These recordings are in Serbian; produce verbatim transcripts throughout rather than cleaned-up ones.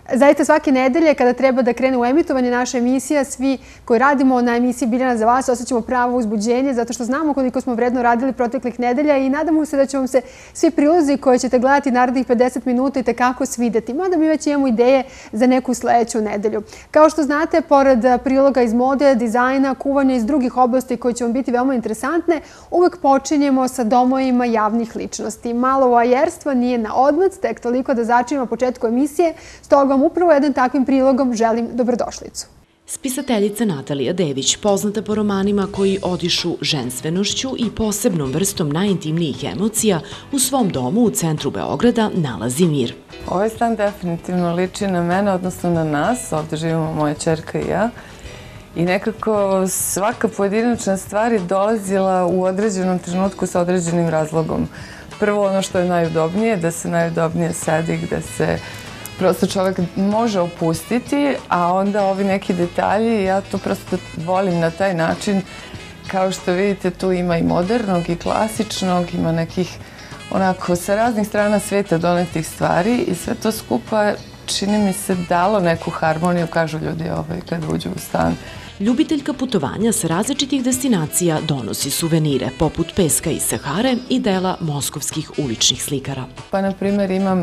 Zaista svake nedelje kada treba da krene u emitovanje naše emisija, svi koji radimo na emisiji Biljana za vas osjećamo pravo uzbuđenje zato što znamo koliko smo vredno radili proteklih nedelja i nadamo se da će vam se svi prilozi koje ćete gledati narednih pedeset minuta i tekako svideti. Mada mi već imamo ideje za neku sledeću nedelju. Kao što znate, pored priloga iz mode, dizajna, kuvanja iz drugih oblasti koje će vam biti veoma interesantne, uvek počinjemo sa domovima javnih ličnosti. Malo voajerstva nije na odmet, tek toliko da začinimo početku emisije, stoga vam upravo jednim takvim prilogom želim dobrodošlicu. Spisateljica Natalija Dević, poznata po romanima koji odišu ženstvenošću i posebnom vrstom najintimnijih emocija, u svom domu u centru Beograda nalazi mir. Ovaj stan definitivno liči na mene, odnosno na nas. Ovde živimo moja ćerka i ja. I nekako svaka pojedinačna stvar je dolazila u određenom trenutku sa određenim razlogom. Prvo ono što je najudobnije, da se najudobnije sedi, gde se prosto čovek može opustiti, a onda ovi neki detalji, ja to prosto volim na taj način. Kao što vidite, tu ima i modernog i klasičnog, ima nekih onako sa raznih strana sveta donetih stvari i sve to skupa čini mi se dalo neku harmoniju, kažu ljudi ovaj, kad uđu u stan. Ljubiteljka putovanja sa različitih destinacija donosi suvenire poput peska iz Sahare i dela moskovskih uličnih slikara. Pa, na primjer, imam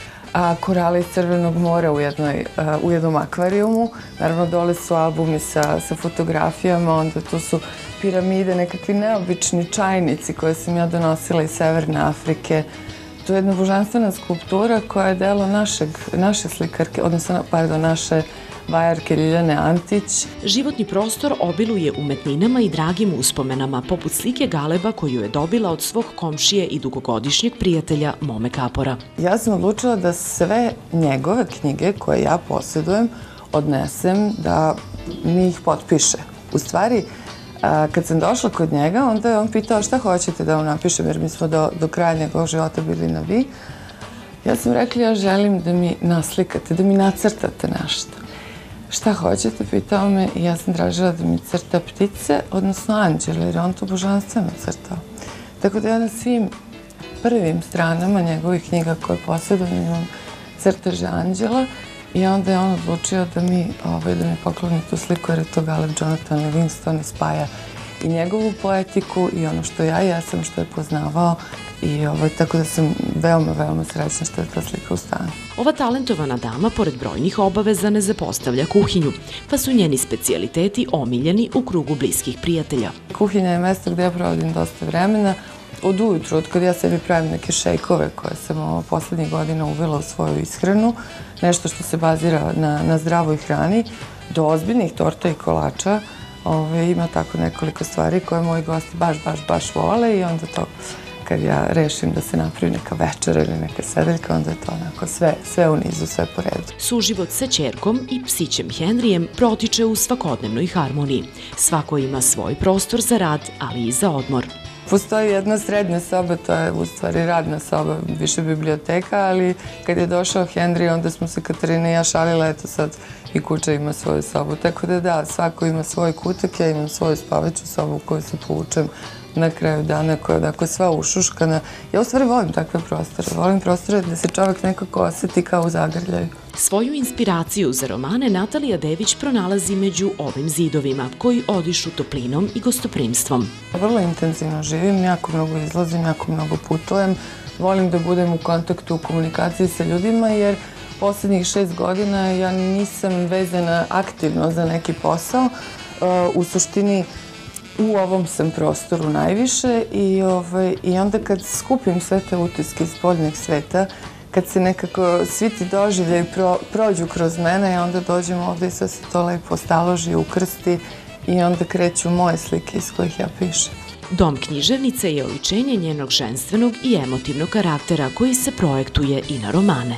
a, korale iz Crvenog mora u, jednoj, a, u jednom akvarijumu. Naravno, dole su albumi sa, sa fotografijama, onda tu su piramide, nekakvi neobični čajnici koje sam ja donosila iz Severne Afrike. To je jedna božanstvena skulptura koja je delo našeg, naše slikarke, odnosno, pardon, naše vajarke Ljiljane Antić. Životni prostor obiluje umetninama i dragim uspomenama, poput slike Galeba koju je dobila od svog komšije i dugogodišnjeg prijatelja Mome Kapora. Ja sam odlučila da sve njegove knjige koje ja posjedujem odnesem da mi ih potpiše. U stvari, kad sam došla kod njega, onda je on pitao šta hoćete da vam napišem, jer mi smo do, do kraja njegovog života bili na vi. Ja sam rekla, ja želim da mi naslikate, da mi nacrtate nešto. Šta hoćete, pitao me, i ja sam tražila da mi crta ptice, odnosno anđele, jer je on to božanstveno crtao. Tako da ja na svim prvim stranama njegovih knjiga koje posjedujem imam crteže anđela i onda je on odlučio da mi, ovaj, da mi pokloni tu sliku, jer je to Galeb Jonathan Livingston i spaja i njegovu poetiku i ono što ja jesam, što je poznavao. I ovaj, tako da sam veoma, veoma srećna što je ta slika u stanu. Ova talentovana dama, pored brojnih obaveza, ne zapostavlja kuhinju, pa su njeni specijaliteti omiljeni u krugu bliskih prijatelja. Kuhinja je mesto gde ja provodim dosta vremena. Od ujutru, od kad ja sebi pravim neke šejkove koje sam ovo poslednjih godina uvela u svoju ishranu, nešto što se bazira na, na zdravoj hrani, do ozbiljnih torta i kolača. Ove, ima tako nekoliko stvari koje moji gosti baš, baš, baš vole i onda to kad ja rešim da se napravi neka večera ili neka sedeljka, onda je to onako sve, sve u nizu, sve po redu. Suživot sa ćerkom i psićem Henrijem protiče u svakodnevnoj harmoniji. Svako ima svoj prostor za rad, ali i za odmor. Postoji jedna srednja soba, to je u stvari radna soba, više biblioteka, ali kad je došao Henry, onda smo se Katarina i ja šalila, eto sad i kuća ima svoju sobu. Tako da da, svako ima svoj kutak, ja imam svoju spavaću sobu u kojoj se povučem na kraju dana, koja je odako sva ušuškana. Ja u stvari volim takve prostore. Volim prostore da se čovjek nekako osjeti kao u zagrljaju. Svoju inspiraciju za romane Natalija Dević pronalazi među ovim zidovima, koji odišu toplinom i gostoprimstvom. Vrlo intenzivno živim, jako mnogo izlazim, jako mnogo putujem. Volim da budem u kontaktu, u komunikaciji sa ljudima, jer poslednjih šest godina ja nisam vezana aktivno za neki posao. U suštini, u ovom sam prostoru najviše i, ovaj, i onda kad skupim sve te utiske iz spoljnog sveta, kad se nekako svi ti doživljaju pro, prođu kroz mene i onda dođem ovde i sve se to lepo staloži, ukrsti i onda kreću moje slike iz kojih ja pišem. Dom književnice je oličenje njenog ženstvenog i emotivnog karaktera koji se projektuje i na romane.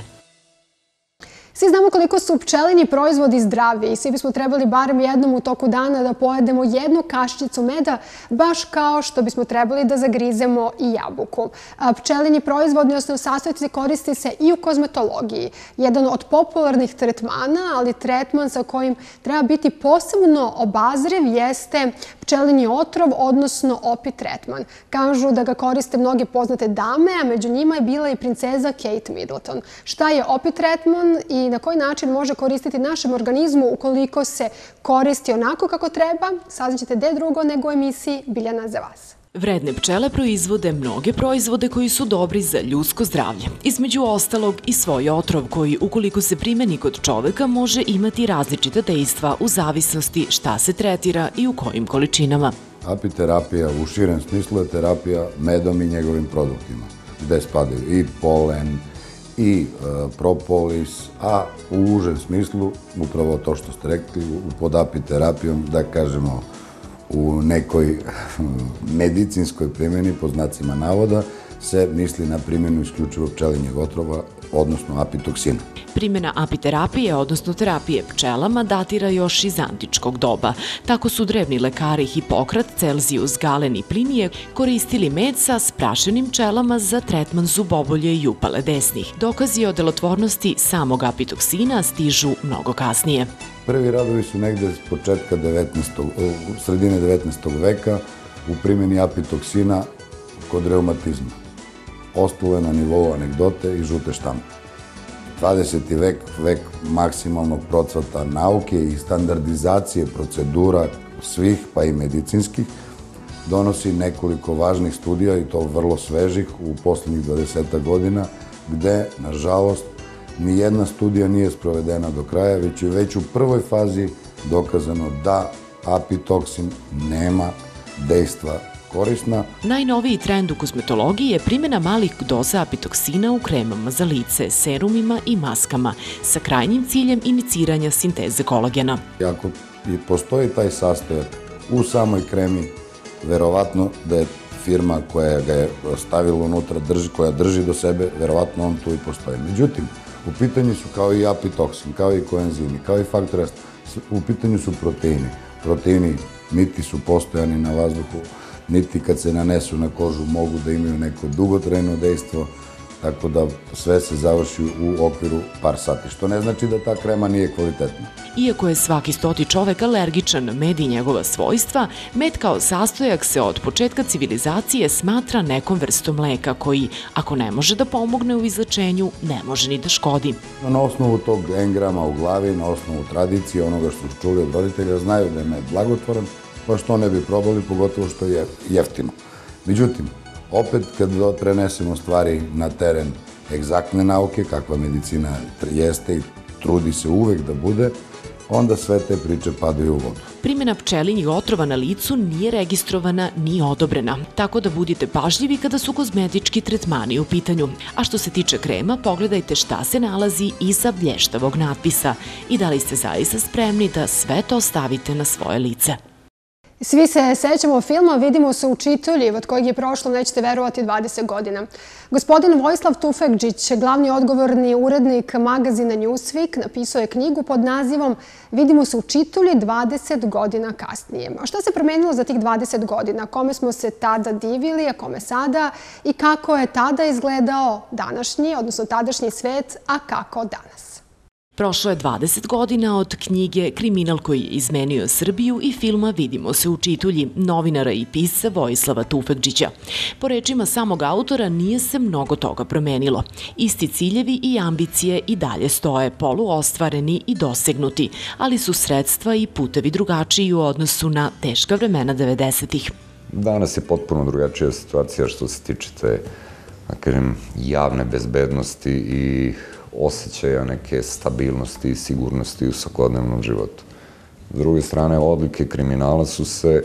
Svi znamo koliko su pčelinji proizvodi zdravi i svi bismo trebali barem jednom u toku dana da pojedemo jednu kaščicu meda, baš kao što bismo trebali da zagrizemo i jabuku. Pčelinji proizvodi, odnosno sastojci, koristi se i u kozmetologiji. Jedan od popularnih tretmana, ali tretman sa kojim treba biti posebno obazriv, jeste pčelinji otrov, odnosno opi tretman. Kažu da ga koriste mnoge poznate dame, a među njima je bila i princeza Kate Middleton. Šta je opi tretman i na koji način može koristiti našem organizmu ukoliko se koristi onako kako treba, saznaćete gde drugo nego u emisiji Biljana za vas. Vredne pčele proizvode mnoge proizvode koji su dobri za ljudsko zdravlje. Između ostalog i svoj otrov koji, ukoliko se primeni kod čoveka, može imati različita dejstva u zavisnosti šta se tretira i u kojim količinama. Apiterapija u širem smislu je terapija medom i njegovim produktima, gde spadaju i polen, i propolis, a u užem smislu, upravo to što ste rekli, pod apiterapijom, da kažemo, u nekoj medicinskoj primjeni, po znacima navoda, se misli na primjenu isključivo pčelinjeg otrova, odnosno apitoksina. Primjena apiterapije, odnosno terapije pčelama, datira još iz antičkog doba. Tako su drevni lekari Hipokrat, Celzijus, Galen i Plinije koristili med sa sprašenim pčelama za tretman zubobolje i upale desnih. Dokazi o delotvornosti samog apitoksina stižu mnogo kasnije. Prvi radovi su negde s početka sredine devetnaestog veka u primjeni apitoksina kod reumatizma. Ostalo je na nivou anegdote i žute štampe. dvadeseti vek, vek maksimalnog procvata nauke i standardizacije procedura svih, pa i medicinskih, donosi nekoliko važnih studija i to vrlo svežih u poslednjih dvadesetak godina, gde, nažalost, nijedna studija nije sprovedena do kraja, već je već u prvoj fazi dokazano da apitoksin nema dejstva korisna. Najnoviji trend u kozmetologiji je primjena malih doza apitoksina u kremama za lice, serumima i maskama, sa krajnjim ciljem iniciranja sinteze kolagena. Ako i postoji taj sastojak u samoj kremi, verovatno da je firma koja ga je stavila unutra, koja drži do sebe, verovatno on tu i postoji. Međutim, u pitanju su kao i apitoksin, kao i koenzimi, kao i faktor, u pitanju su proteini. Proteini niti su postojani na vazduhu, niti kad se nanesu na kožu mogu da imaju neko dugotrajno dejstvo, tako da sve se završi u okviru par sati, što ne znači da ta krema nije kvalitetna. Iako je svaki stoti čovek alergičan na med i njegova svojstva, med kao sastojak se od početka civilizacije smatra nekom vrstom leka koji, ako ne može da pomogne u izlečenju, ne može ni da škodi. Na osnovu tog engrama u glavi, na osnovu tradicije, onoga što su čuli od roditelja, znaju da je med blagotvoran, pa što ne bi probali, pogotovo što je jeftino. Međutim, opet kad prenesemo stvari na teren egzaktne nauke, kakva medicina jeste i trudi se uvek da bude, onda sve te priče padaju u vodu. Primjena pčelinjih otrova na licu nije registrovana ni odobrena, tako da budite pažljivi kada su kozmetički tretmani u pitanju. A što se tiče krema, pogledajte šta se nalazi iza blještavog natpisa i da li ste zaista spremni da sve to stavite na svoje lice. Svi se sećamo filma Vidimo se u Čitulji, od kojeg je prošlo, nećete verovati, dvadeset godina. Gospodin Vojislav Tufekđić, glavni odgovorni urednik magazina Newsweek, napisao je knjigu pod nazivom Vidimo se u Čitulji dvadeset godina kasnije. A šta se promenilo za tih dvadeset godina? Kome smo se tada divili, a kome sada? I kako je tada izgledao današnji, odnosno tadašnji svet, a kako danas? Prošlo je dvadeset godina od knjige Kriminal koji je izmenio Srbiju i filma Vidimo se u Čitulji, novinara i pisca Vojislava Tufekđića. Po rečima samog autora nije se mnogo toga promenilo. Isti ciljevi i ambicije i dalje stoje, poluostvareni i dosegnuti, ali su sredstva i putevi drugačiji u odnosu na teška vremena devedesetih. Danas je potpuno drugačija situacija što se tiče te, da kažem, javne bezbednosti i osjećaja neke stabilnosti i sigurnosti u svakodnevnom životu. S druge strane, odlike kriminala su se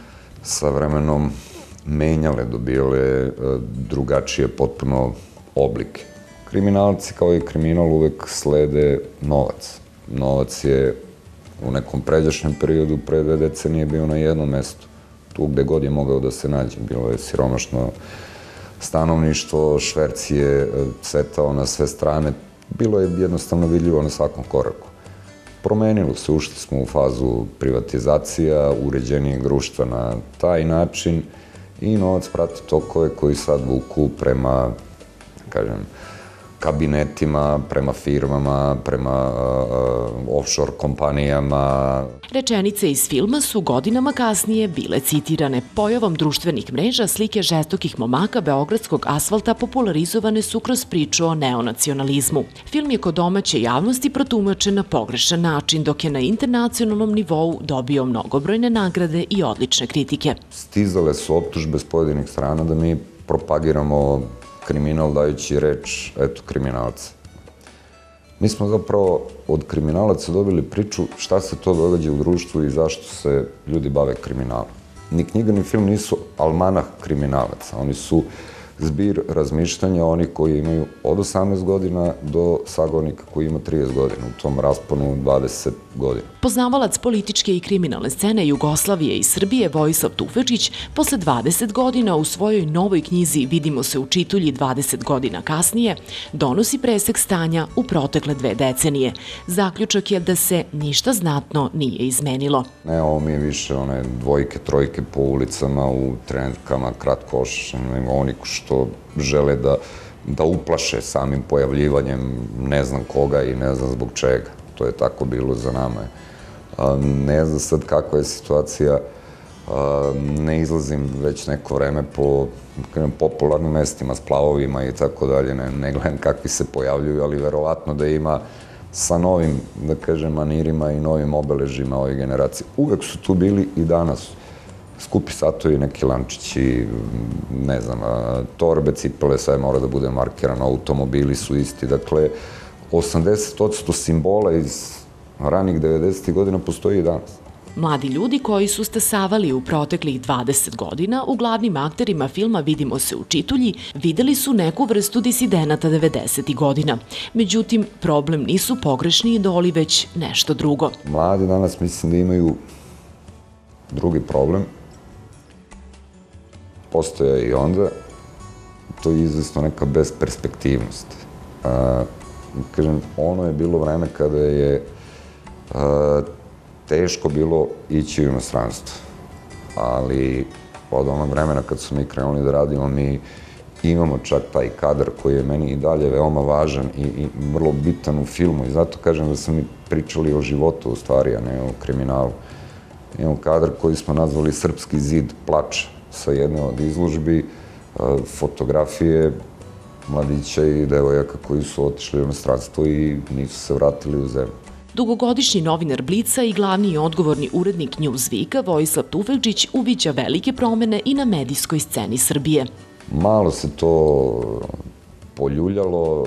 sa vremenom menjale, dobijale drugačije potpuno oblike. Kriminalci kao i kriminal uvek slede novac. Novac je u nekom pređašnjem periodu pre dve decenije bio na jednom mestu. Tu gde god je mogao da se nađe. Bilo je siromašno stanovništvo, šverc je cvetao na sve strane. Bilo je jednostavno vidljivo na svakom koraku. Promenilo se, ušli smo u fazu privatizacija, uređenijeg društva na taj način i novac prati tokove koji sad vuku prema, kažem, kabinetima, prema firmama, prema offshore kompanijama. Rečenice iz filma su godinama kasnije bile citirane. Pojavom društvenih mreža slike žestokih momaka beogradskog asfalta popularizovane su kroz priču o neonacionalizmu. Film je kod domaće javnosti protumačen na pogrešan način, dok je na internacionalnom nivou dobio mnogobrojne nagrade i odlične kritike. Stizale su optužbe s pojedinih strana da mi propagiramo kriminal dajući reč, eto, kriminalca. Mi smo zapravo od kriminalaca dobili priču šta se to događa u društvu i zašto se ljudi bave kriminalom. Ni knjiga ni film nisu almanah kriminalaca, oni su zbir razmišljanja onih koji imaju od osamnaest godina do sagovornika koji ima trideset godina, u tom rasponu dvadeset godina. Poznavalac političke i kriminalne scene Jugoslavije i Srbije Vojislav Tufekčić posle dvadeset godina u svojoj novoj knjizi Vidimo se u čitulji dvadeset godina kasnije donosi presek stanja u protekle dve decenije. Zaključak je da se ništa znatno nije izmenilo. Ne, ovo mi je više one dvojke, trojke po ulicama u trenerkama, kratkošašama, oni što žele da, da uplaše samim pojavljivanjem ne znam koga i ne znam zbog čega. To je tako bilo za nama. Ne znam sad kakva je situacija, ne izlazim već neko vreme po popularnim mestima, splavovima i tako dalje, ne gledam kakvi se pojavljuju, ali verovatno da ima sa novim, da kažem, manirima i novim obeležima ove generacije. Uvek su tu bili i danas. Skupi satovi, neki lančići, ne znam, torbe, cipele, sve mora da bude markirano, automobili su isti. Dakle, osamdeset posto simbola iz ranih devedesetih godina postoji i danas. Mladi ljudi koji su stasavali u proteklih dvadeset godina u glavnim akterima filma Vidimo se u čitulji videli su neku vrstu disidenata devedesetih godina. Međutim, problem nisu pogrešni idoli, već nešto drugo. Mladi danas mislim da imaju drugi problem. Postoje i onda, to je izvesno neka besperspektivnost. Kažem, ono je bilo vreme kada je teško bilo ići u inostranstvo. Ali od onog vremena kad su mi krenuli da radimo, mi imamo čak taj kadar koji je meni i dalje veoma važan i vrlo bitan u filmu. I zato kažem da smo mi pričali o životu u stvari, a ne o kriminalu. Imamo kadar koji smo nazvali Srpski zid plača, sa jedne od izložbi, fotografije mladića i devojaka koji su otišli u inostranstvo i nisu se vratili u zemlju. Dugogodišnji novinar Blica i glavni i odgovorni urednik Newsweeka Vojislav Tufekčić uviđa velike promene i na medijskoj sceni Srbije. Malo se to poljuljalo,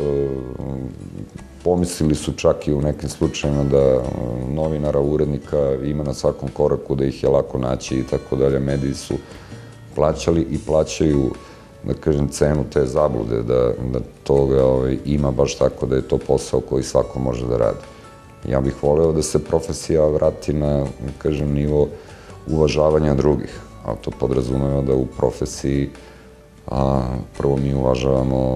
pomislili su čak i u nekim slučajima da novinara, urednika ima na svakom koraku, da ih je lako naći i tako dalje. Mediji su plaćali i plaćaju, da kažem, cenu te zablude, da toga ima baš tako da je to posao koji svako može da radi. Ja bih voleo da se profesija vrati na, da kažem, nivo uvažavanja drugih, a to podrazumeva da u profesiji prvo mi uvažavamo,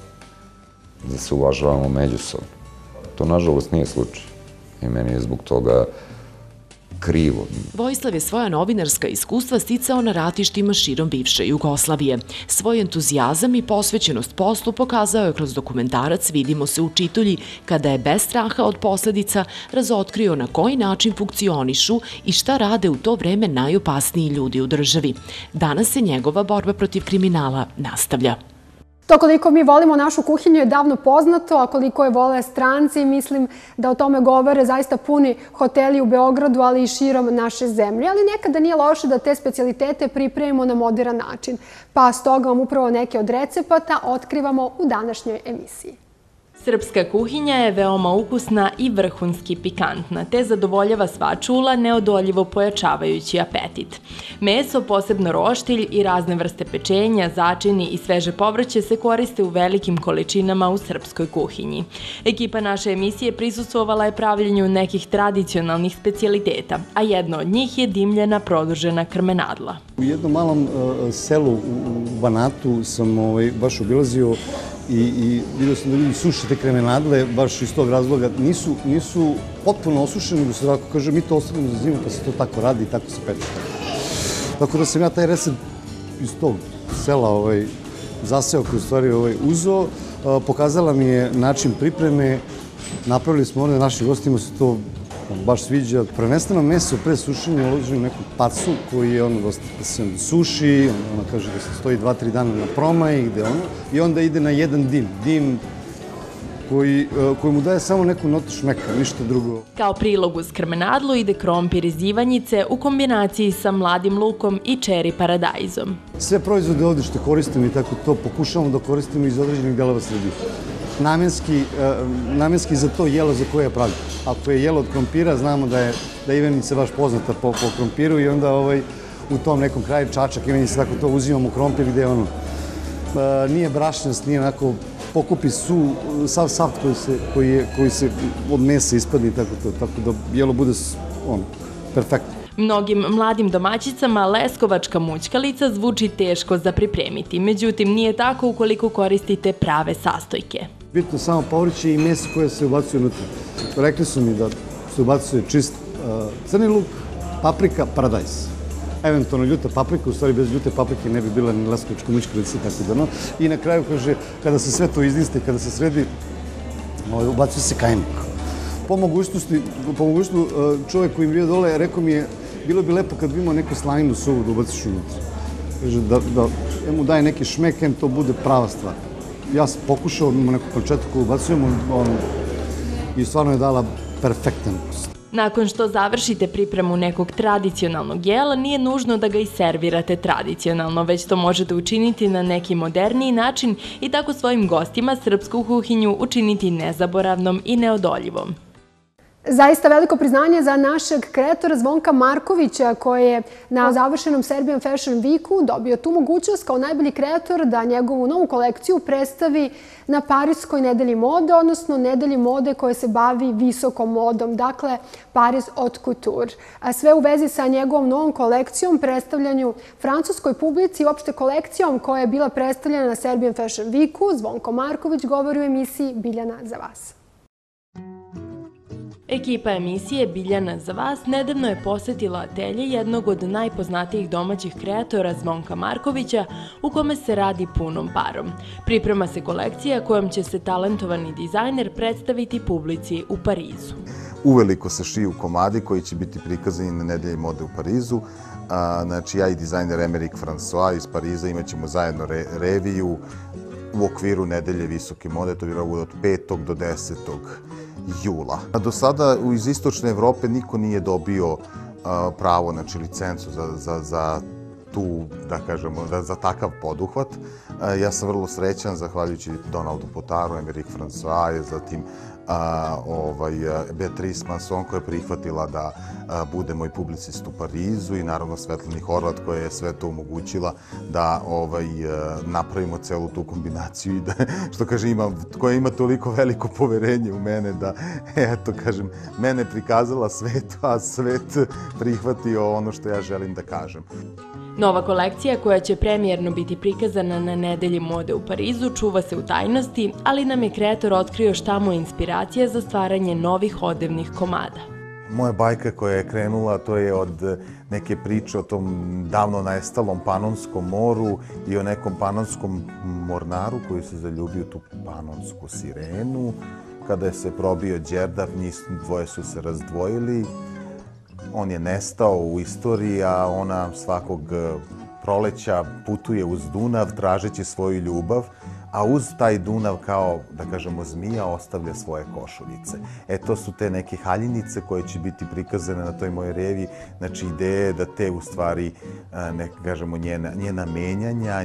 da se uvažavamo međusobno. To, nažalost, nije slučaj i meni je zbog toga krivo. Vojislav je svoja novinarska iskustva sticao na ratištima širom bivše Jugoslavije. Svoj entuzijazam i posvećenost poslu pokazao je kroz dokumentarac Vidimo se u čitulji, kada je bez straha od posledica razotkrio na koji način funkcionišu i šta rade u to vreme najopasniji ljudi u državi. Danas se njegova borba protiv kriminala nastavlja. To koliko mi volimo našu kuhinju je davno poznato, a koliko je vole stranci, mislim da o tome govore zaista puni hoteli u Beogradu, ali i širom naše zemlje. Ali nekada nije loše da te specijalitete pripremimo na moderan način. Pa stoga vam upravo neke od recepata otkrivamo u današnjoj emisiji. Srpska kuhinja je veoma ukusna i vrhunski pikantna, te zadovoljava sva čula neodoljivo pojačavajući apetit. Meso, posebno roštilj i razne vrste pečenja, začini i sveže povrće se koriste u velikim količinama u srpskoj kuhinji. Ekipa naše emisije prisustvovala je pravljenju nekih tradicionalnih specijaliteta, a jedno od njih je dimljena produžena krmenadla. U jednom malom selu u Banatu sam baš obilazio i vidio sam da ljudi suše te krmenadle, baš iz tog razloga. Nisu potpuno osušene, nego se tako kaže, mi to ostavimo za zimu, pa se to tako radi i tako se peče. Tako da sam ja taj recept iz tog sela zaseo koji u stvari uzeo, Pokazala mi je način pripreme. Napravili smo ovdje našim gostima, se to baš sviđa. Prvenstveno meso pre sušenja uložimo u neku pacu koji je ono dosta da se suši, ona kaže da se stoji dva tri dana na promaji, gde ono, i onda ide na jedan dim. Dim koji, koji mu daje samo neku notu šmeka, ništa drugo. Kao prilog uz krmenadlu ide krompir iz ivanjice u kombinaciji sa mladim lukom i čeri paradajzom. Sve proizvode ovdje što koristimo i tako to pokušavamo da koristimo iz određenih delova Srbije. Namenski, namenski za to jelo za koje je pravljeno. Ako je jelo od krompira, znamo da je, da je ivanica baš poznata po, po krompiru i onda ovaj, u tom nekom kraju Čačak, ivanica, tako to uzimamo krompir gde ono, nije brašnjast, nije onako, pokupi su, sav saft koji se, koji je, koji se od mesa ispadne i tako to, tako da jelo bude ono, perfektno. Mnogim mladim domaćicama leskovačka mućkalica zvuči teško za pripremiti, međutim nije tako ukoliko koristite prave sastojke. Bitno samo povrće i meso koje se ubacuje unutra. Rekli su mi da se ubacuje čist uh, crni luk, paprika, paradajz. Eventualno ljuta paprika, u stvari bez ljute paprike ne bi bila ni leskovačka mućkalica, tako da no. I na kraju kaže, kada se sve to izniste, kada se sredi, ubacuje se kajmak. Po mogućnosti, po mogućnosti čovjek koji mi bio dole, rekao mi je, bilo bi lepo kad bi imao neku slaninu suvu da ubaciš unutra. Kaže, da, da mu daje neki šmek, em to bude prava stvar. Ja sam pokušao, imamo neku palčetu koju ubacujemo on, i stvarno je dala perfektan ukus. Nakon što završite pripremu nekog tradicionalnog jela, nije nužno da ga i servirate tradicionalno, već to možete učiniti na neki moderniji način i tako svojim gostima srpsku kuhinju učiniti nezaboravnom i neodoljivom. Zaista veliko priznanje za našeg kreatora Zvonka Markovića koji je na završenom Serbian Fashion Weeku dobio tu mogućnost kao najbolji kreator da njegovu novu kolekciju predstavi na Pariskoj nedelji mode, odnosno nedelji mode koja se bavi visokom modom, dakle Paris Haute Couture. A sve u vezi sa njegovom novom kolekcijom, predstavljanju francuskoj publici i uopšte kolekcijom koja je bila predstavljena na Serbian Fashion Weeku, Zvonko Marković govori u emisiji Biljana za vas. Ekipa emisije Biljana za vas nedavno je posetila atelje jednog od najpoznatijih domaćih kreatora Zvonka Markovića u kome se radi punom parom. Priprema se kolekcija kojom će se talentovani dizajner predstaviti publici u Parizu. Uveliko se šiju komadi koji će biti prikazani na nedelji mode u Parizu. Znači ja i dizajner Emerick François iz Pariza imat ćemo zajedno reviju u okviru nedelje visoke mode, to bi bilo od petog do desetog jula. Do sada iz istočne Evrope niko nije dobio pravo, znači licencu za tu, da kažemo, za takav poduhvat. Ja sam vrlo srećan, zahvaljujući Donaldu Potaru, Emerick François, zatim Beatrice Manson koja je prihvatila da bude moj publicist u Parizu i naravno Svetlani Horvat koja je sve to omogućila da napravimo celu tu kombinaciju i da, što kaže, koja ima toliko veliko poverenje u mene da, eto, kažem, mene prikazala svetu, a svet prihvatio ono što ja želim da kažem. Nova kolekcija koja će premijerno biti prikazana na nedelji mode u Parizu čuva se u tajnosti, ali nam je kreator otkrio šta mu je inspiracija za stvaranje novih odevnih komada. Moja bajka koja je krenula, to je od neke priče o tom davno nestalom Panonskom moru i o nekom panonskom mornaru koji se zaljubio u tu panonsku sirenu. Kada je se probio Đerdap, njih dvoje su se razdvojili. On je nestao u istoriji, a ona svakog proleća putuje uz Dunav tražeći svoju ljubav, a uz taj Dunav kao, da kažemo, zmija ostavlja svoje košuljice. E, to su te neke haljinice koje će biti prikazane na toj mojoj reviji. Znači, ideja je da te, u stvari, ne kažemo, njena menjanja,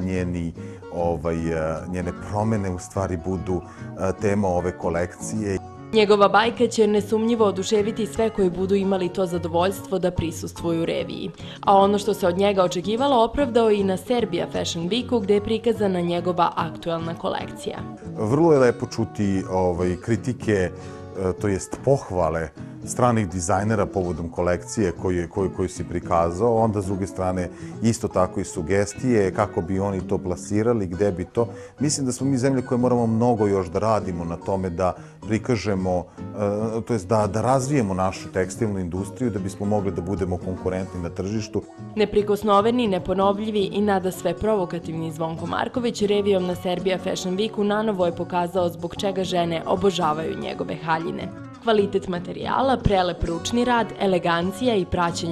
njene promene, u stvari, budu tema ove kolekcije. Njegova bajka će nesumnjivo oduševiti sve koji budu imali to zadovoljstvo da prisustvuju reviji. A ono što se od njega očekivalo opravdao i na Serbia Fashion Weeku gde je prikazana njegova aktuelna kolekcija. Vrlo je lepo čuti kritike, to jest pohvale stranih dizajnera povodom kolekcije koju si prikazao, onda s druge strane isto tako i sugestije, kako bi oni to plasirali, gde bi to. Mislim da smo mi zemlje koje moramo mnogo još da radimo na tome da prikažemo, to jest da razvijemo našu tekstilnu industriju da bismo mogli da budemo konkurentni na tržištu. Neprikosnoveni, neponovljivi i nadasve provokativni Zvonko Marković revijom na Serbia Fashion Weeku nanovo je pokazao zbog čega žene obožavaju njegove haljine. Kvalitet materijala, prelep ručni rad, elegancija i praćenje.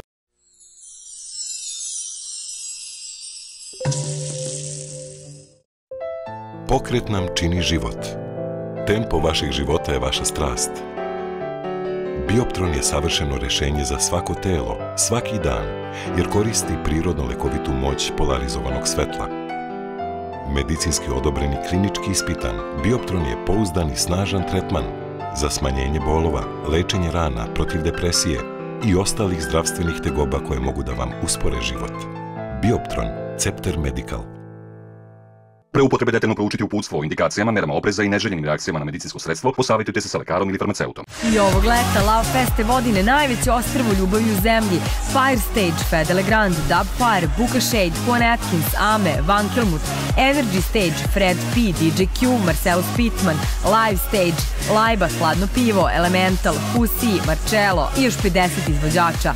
Pokret nam čini život. Tempo vašeg života je vaša strast. Bioptron je savršeno rešenje za svako telo, svaki dan, jer koristi prirodno lekovitu moć polarizovanog svetla. Medicinski odobren i klinički ispitan, Bioptron je pouzdan i snažan tretman za smanjenje bolova, lečenje rana, protiv depresije i ostalih zdravstvenih tegoba koje mogu da vam uspore život. Bioptron, Cepter Medical. Pre upotrebe detaljno proučiti uputstvo o indikacijama, merama opreza i neželjenim reakcijama na medicinsko sredstvo, posavitujte se sa lekarom ili farmaceutom. I ovog leta Love Feste vodi na najveće ostrvo ljubavi u zemlji. Fire Stage, Fede Legrand, Dub Fire, Buka Shade, Quan Atkins, Ame, Van Kilmut, Energy Stage, Fred P, D J Q, Marcelo Spitman, Live Stage, Lajba, Hladno pivo, Elemental, Husi, Marcello i još pedeset izvođača.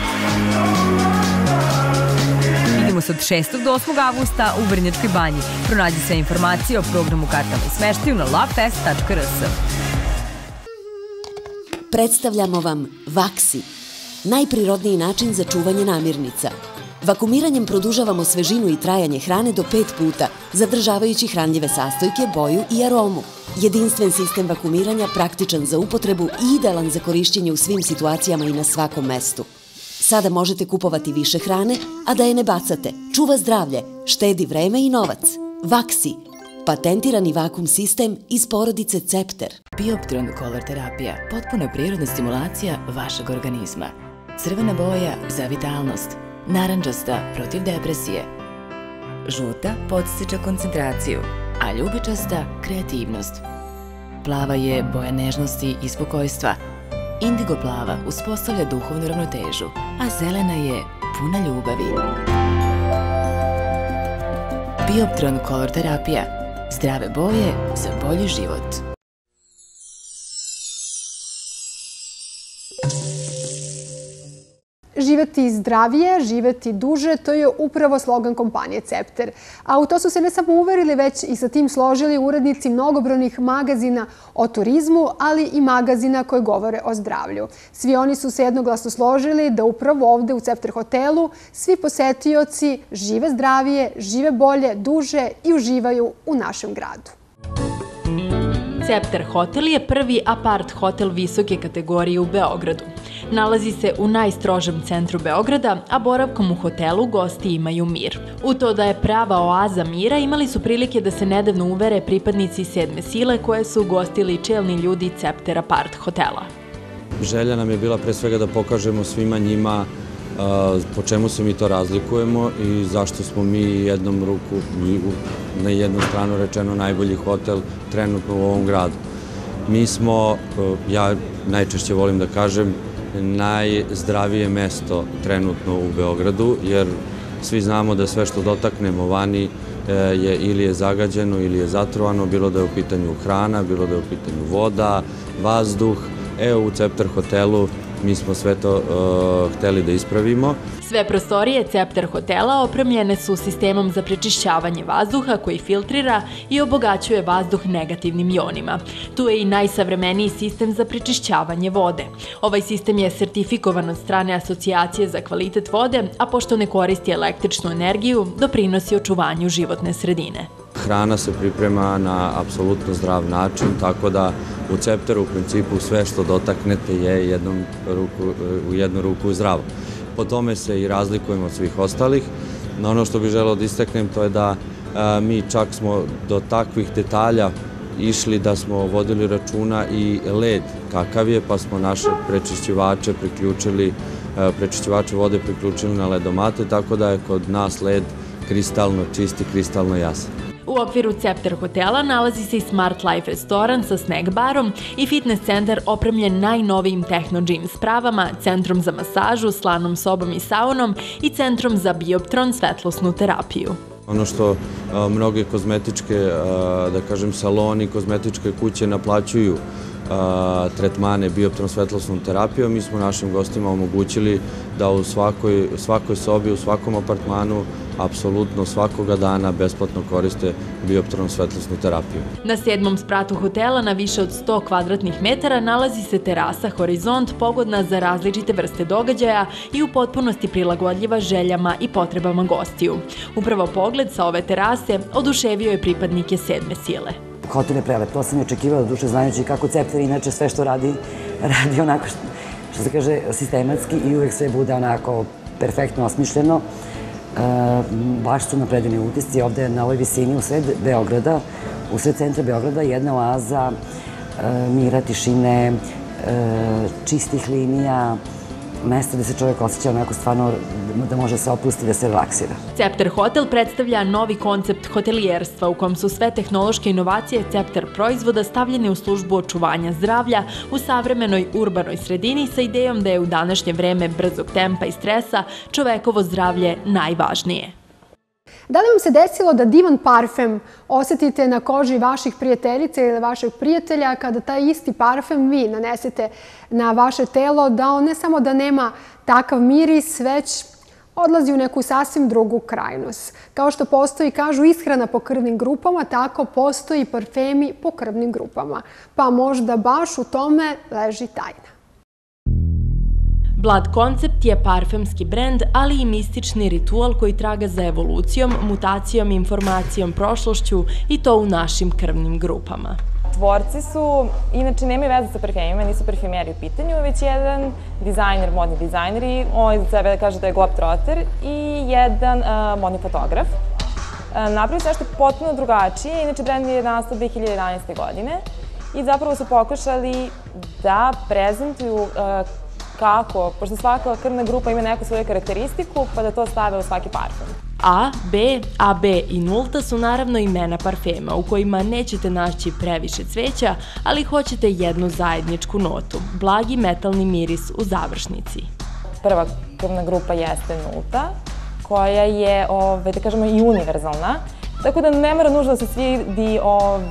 Vidimo se od šestog do osmog avgusta u Vrnjačkoj banji. Pronađi sve informacije o programu, kartama i smeštaju na lovefest tačka r s. Predstavljamo vam Vaksi, najprirodniji način za čuvanje namirnica. Vakumiranjem produžavamo svežinu i trajanje hrane do pet puta, zadržavajući hranljive sastojke, boju i aromu. Jedinstven sistem vakumiranja, praktičan za upotrebu i idealan za korišćenje u svim situacijama i na svakom mestu. Sada možete kupovati više hrane, a da je ne bacate. Čuva zdravlje, štedi vreme i novac. Vaksi, patentirani vakum sistem iz porodice Cepter. Bioptron Color terapija, potpuno prirodna stimulacija vašeg organizma. Crvena boja za vitalnost, narandžasta protiv depresije. Žuta podstiče koncentraciju, a ljubičasta kreativnost. Plava je boja nežnosti i spokojstva. Indigo plava uspostavlja duhovnu ravnotežu, a zelena je puna ljubavi. Bioptron Color terapija. Zdrave boje za bolji život. Živeti zdravije, živeti duže, to je upravo slogan kompanije Cepter. A u to su se ne samo uverili, već i sa tim složili urednici mnogobrojnih magazina o turizmu, ali i magazina koje govore o zdravlju. Svi oni su se jednoglasno složili da upravo ovde u Cepter hotelu svi posetioci žive zdravije, žive bolje, duže i uživaju u našem gradu. Cepter hotel je prvi apart hotel visoke kategorije u Beogradu. Nalazi se u najstrožem centru Beograda, a boravkom u hotelu gosti imaju mir. U to da je prava oaza mira imali su prilike da se nedavno uvere pripadnici sedme sile koje su ugostili čelni ljudi Cepter apart hotela. Želja nam je bila pre svega da pokažemo svima njima po čemu se mi to razlikujemo i zašto smo mi jednom ruku, na jednu stranu rečeno, najbolji hotel trenutno u ovom gradu. Mi smo, ja najčešće volim da kažem, najzdravije mesto trenutno u Beogradu, jer svi znamo da sve što dotaknemo vani je ili je zagađeno ili je zatrovano, bilo da je u pitanju hrana, bilo da je u pitanju voda, vazduh. Evo u Cepter hotelu mi smo sve to hteli da ispravimo. Sve prostorije Cepter hotela opremljene su sistemom za prečišćavanje vazduha koji filtrira i obogaćuje vazduh negativnim ionima. Tu je i najsavremeniji sistem za prečišćavanje vode. Ovaj sistem je sertifikovan od strane Asocijacije za kvalitet vode, a pošto ne koristi električnu energiju, doprinosi očuvanju životne sredine. Hrana se priprema na apsolutno zdrav način, tako da u Cepteru u principu sve što dotaknete je u jednu ruku zdravo. Po tome se i razlikujemo od svih ostalih. No ono što bih želeo da istaknem to je da mi čak smo do takvih detalja išli da smo vodili računa i led kakav je, pa smo naše prečišćivače priključili, prečišćivače vode priključili na ledomate, tako da je kod nas led kristalno čist i kristalno jasan. U okviru Cepter hotela nalazi se i Smart Life restoran sa snack barom i fitness centar opremljen najnovijim Techno Gym spravama, centrom za masažu, slanom sobom i saunom i centrom za Bioptron svetlosnu terapiju. Ono što mnoge kozmetičke, da kažem, saloni, kozmetičke kuće naplaćuju tretmane Bioptron svetlosnom terapijom, mi smo našim gostima omogućili da u svakoj sobi, u svakom apartmanu, apsolutno svakoga dana besplatno koriste Bioptron svetlosnu terapiju. Na sedmom spratu hotela na više od sto kvadratnih metara nalazi se terasa Horizont, pogodna za različite vrste događaja i u potpunosti prilagodljiva željama i potrebama gostiju. Upravo pogled sa ove terase oduševio je pripadnike sedme sile. Hotel je prelep, to sam i očekivala, duše znajući kako Cepter inače sve što radi, radi onako, što se kaže, sistematski i uvek sve bude onako perfektno osmišljeno. Baš su napredeni utisci ovde na ovoj visini u sred Beograda, u sred centra Beograda, jedna oaza mira, tišine, čistih linija, mesto gde se čovjek osjeća onako stvarno da može se opustiti, da se relaksira. Cepter hotel predstavlja novi koncept hotelijerstva u kom su sve tehnološke inovacije Cepter proizvoda stavljene u službu očuvanja zdravlja u savremenoj urbanoj sredini sa idejom da je u današnje vreme brzog tempa i stresa čovekovo zdravlje najvažnije. Da li vam se desilo da divan parfem osetite na koži vaših prijateljica ili vašeg prijatelja kada taj isti parfem vi nanesete na vaše telo, da on ne samo da nema takav miris, već odlazi u neku sasvim drugu krajnost. Kao što postoji, kažu, ishrana po krvnim grupama, tako postoji parfemi po krvnim grupama. Pa možda baš u tome leži tajna. Blood Concept je parfemski brend, ali i mistični ritual koji traga za evolucijom, mutacijom, informacijom, prošlošću i to u našim krvnim grupama. Tvorci su, inače nemaju veze sa parfemima, nisu parfemeri u pitanju, već jedan dizajner, modni dizajner i on za sebe kaže da je globetrotter i jedan modni fotograf. Napravili su nešto potpuno drugačije, inače brend je nastao dve hiljade jedanaeste. godine i zapravo su pokušali da prezentuju kako, pošto svaka krvna grupa ima neku svoju karakteristiku, pa da to stave u svaki parfem. A, B, A B i nulta su naravno imena parfema u kojima nećete naći previše cveća, ali hoćete jednu zajedničku notu, blagi metalni miris u završnici. Prva krvna grupa jeste nulta, koja je, da kažemo, i univerzalna, tako da ne mora nužno da se svidi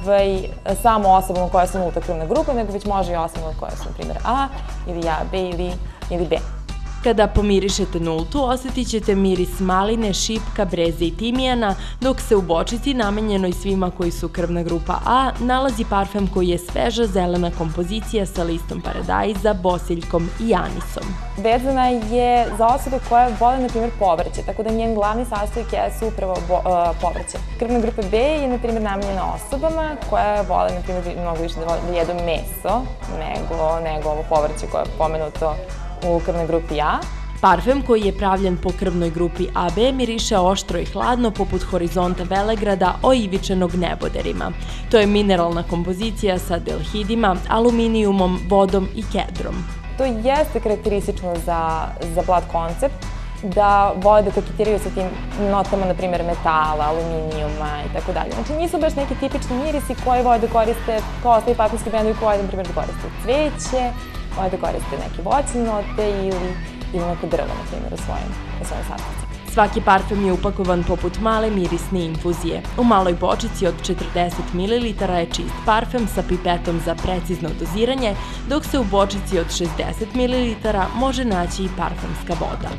samo osobama koja su nulta krvna grupa, nego već može i osobama koja su, na primjer, A ili A, B ili B. Kada pomirišete nultu, osjetit ćete miris maline, šipka, breze i timijana, dok se u bočici, namenjenoj svima koji su krvna grupa A, nalazi parfem koji je sveža zelena kompozicija sa listom paradajza, bosiljkom i anisom. Vezana je za osobe koje vole, na primjer, povrće, tako da njen glavni sastojak jesu upravo povrće. Krvna grupa B je, na primjer, namenjena osobama koje vole, na primjer, mnogo više da jedu meso nego ovo povrće koje je pomenuto u krvnoj grupi A. Parfem koji je pravljen po krvnoj grupi A B miriše oštro i hladno poput horizonta velegrada oivičenog neboderima. To je mineralna kompozicija sa delhidima, aluminijumom, vodom i kedrom. To jeste karakteristično za Blood Concept, da vole da koketiraju sa tim notama, na primjer, metala, aluminijuma i tako dalje. Znači nisu baš neki tipični mirisi koji vole da koriste, kao ostali parfemski brendovi koji, na primjer, da koriste cveće, vole da koriste neke voćne note ili neko drvo, na primjer, u svojim sastojcima. Svaki parfem je upakovan poput male mirisne infuzije. U maloj bočici od četrdeset mililitara je čist parfem sa pipetom za precizno doziranje, dok se u bočici od šezdeset mililitara može naći i parfemska voda.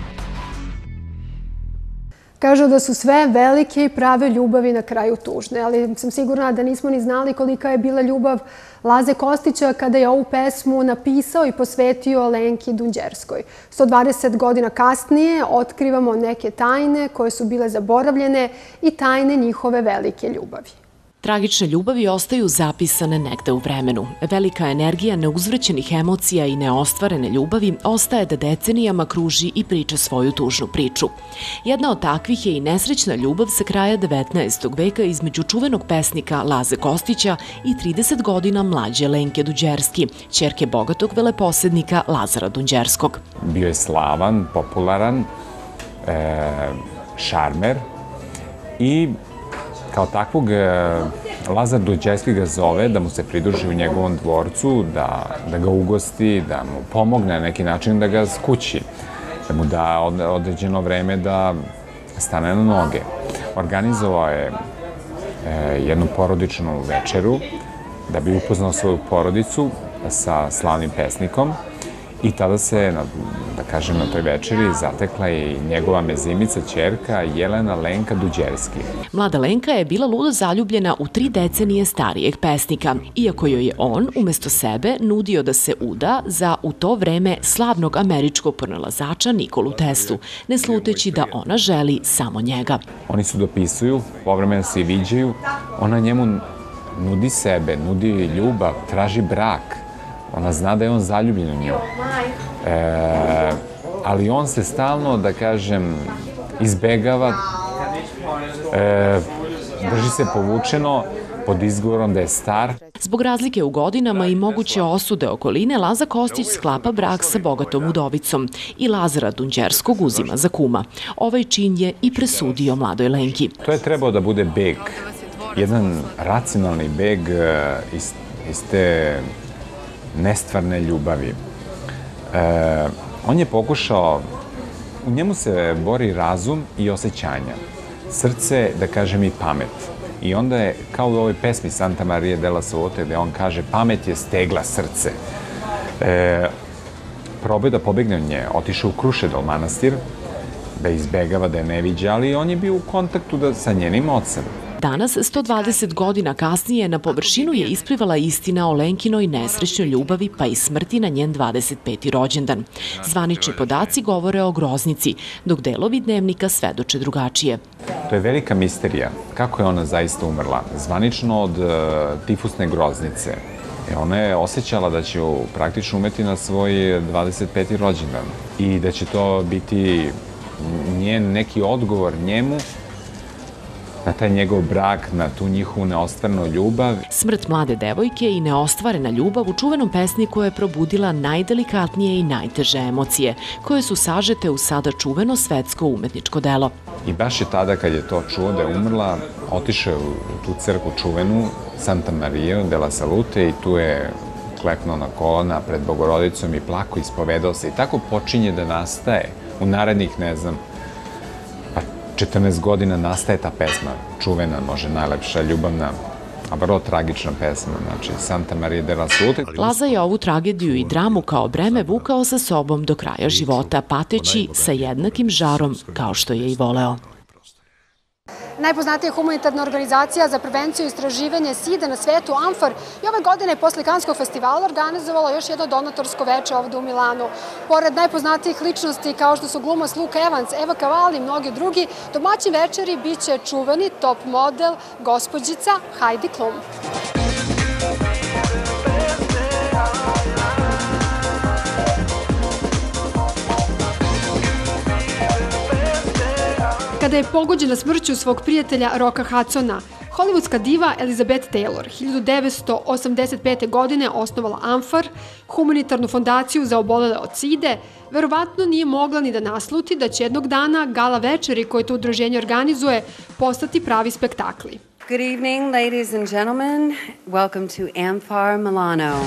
Kažu da su sve velike i prave ljubavi na kraju tužne, ali sam sigurna da nismo ni znali kolika je bila ljubav Laze Kostića kada je ovu pesmu napisao i posvetio Lenki Dunđerskoj. sto dvadeset godina kasnije otkrivamo neke tajne koje su bile zaboravljene i tajne njihove velike ljubavi. Tragične ljubavi ostaju zapisane negde u vremenu. Velika energija neuzvraćenih emocija i neostvarene ljubavi ostaje da decenijama kruži i priča svoju tužnu priču. Jedna od takvih je i nesrećna ljubav sa kraja devetnaestog veka između čuvenog pesnika Laze Kostića i trideset godina mlađe Lenke Dunđerski, ćerke bogatog veleposednika Lazara Dunđerskog. Bio je slavan, popularan, šarmer i kao takvog, Lazar Dunđerski ga zove da mu se pridruži u njegovom dvorcu, da, da ga ugosti, da mu pomogne na neki način da ga skući, da mu da određeno vreme da stane na noge. Organizovao je jednu porodičnu večeru da bi upoznao svoju porodicu sa slavnim pesnikom i tada se, da kažem, na toj večeri zatekla i njegova mezimica, ćerka Jelena Lenka Dunđerski. Mlada Lenka je bila ludo zaljubljena u tri decenije starijeg pesnika, iako joj je on, umesto sebe, nudio da se uda za u to vreme slavnog američkog pronalazača Nikolu Teslu, ne sluteći da ona želi samo njega. Oni su dopisuju, povremeno se i viđaju, ona njemu nudi sebe, nudi ljubav, traži brak. Ona zna da je on zaljubljen u nju. E, ali on se stalno, da kažem, izbegava, e, drži se povučeno pod izgovorom da je star. Zbog razlike u godinama i moguće osude okoline, Laza Kostić sklapa brak sa bogatom udovicom i Lazara Dunđerskog uzima za kuma. Ovaj čin je i presudio mladoj Lenki. To je trebao da bude beg, jedan racionalni beg iz, iz te nestvarne ljubavi. E, on je pokušao, u njemu se bori razum i osjećanja, srce, da kažem, i pamet. I onda je, kao u ovoj pesmi Santa Maria della Salute, gde on kaže pamet je stegla srce. E, probao da pobegne od nje, otišao u Krušedol manastir, da izbegava, da je ne viđa, ali on je bio u kontaktu da, sa njenim ocem. Danas, sto dvadeset godina kasnije, na površinu je isplivala istina o Lenkinoj nesrećnoj ljubavi pa i smrti na njen dvadeset peti rođendan. Zvanični podaci govore o groznici, dok delovi dnevnika svedoče drugačije. To je velika misterija. Kako je ona zaista umrla? Zvanično od uh, tifusne groznice. E, ona je osjećala da će praktično umeti na svoj dvadeset peti rođendan i da će to biti njen neki odgovor njemu na taj njegov brak, na tu njihovu neostvarenu ljubav. Smrt mlade devojke i neostvarena ljubav u čuvenom pesniku je probudila najdelikatnije i najteže emocije, koje su sažete u sada čuveno svetsko umetničko delo. I baš je tada, kad je to čuo da je umrla, otišao je u tu crkvu čuvenu, Santa Maria della Salute, i tu je kleknuo na kolona pred Bogorodicom i plako ispovedao se. I tako počinje da nastaje u narednih, ne znam, četrnaest godina nastaje ta pesma, čuvena, može najlepša, ljubavna, a vrlo tragična pesma, znači Santa Maria della Salute. Laza je ovu tragediju i dramu kao breme vukao sa sobom do kraja života, pateći sa jednakim žarom kao što je i voleo. Najpoznatija humanitarna organizacija za prevenciju i istraživanje sida na svetu, AMFAR, i ove godine posle Kanskog festivala organizovala još jedno donatorsko veče ovde u Milanu. Pored najpoznatijih ličnosti kao što su glumac Luke Evans, Eva Cavalli i mnogi drugi, domaćin večeri biće čuveni top model gospođica Heidi Klum. Kada je pogođena smrću svog prijatelja Rocka Hudsona, hollywoodska diva Elizabeth Taylor hiljadu devetsto osamdeset pete. godine osnovala AMFAR, humanitarnu fondaciju za obolele od side, verovatno nije mogla ni da nasluti da će jednog dana gala večeri koje to udruženje organizuje postati pravi spektakli. Good evening, ladies and gentlemen. Welcome to AMFAR Milano.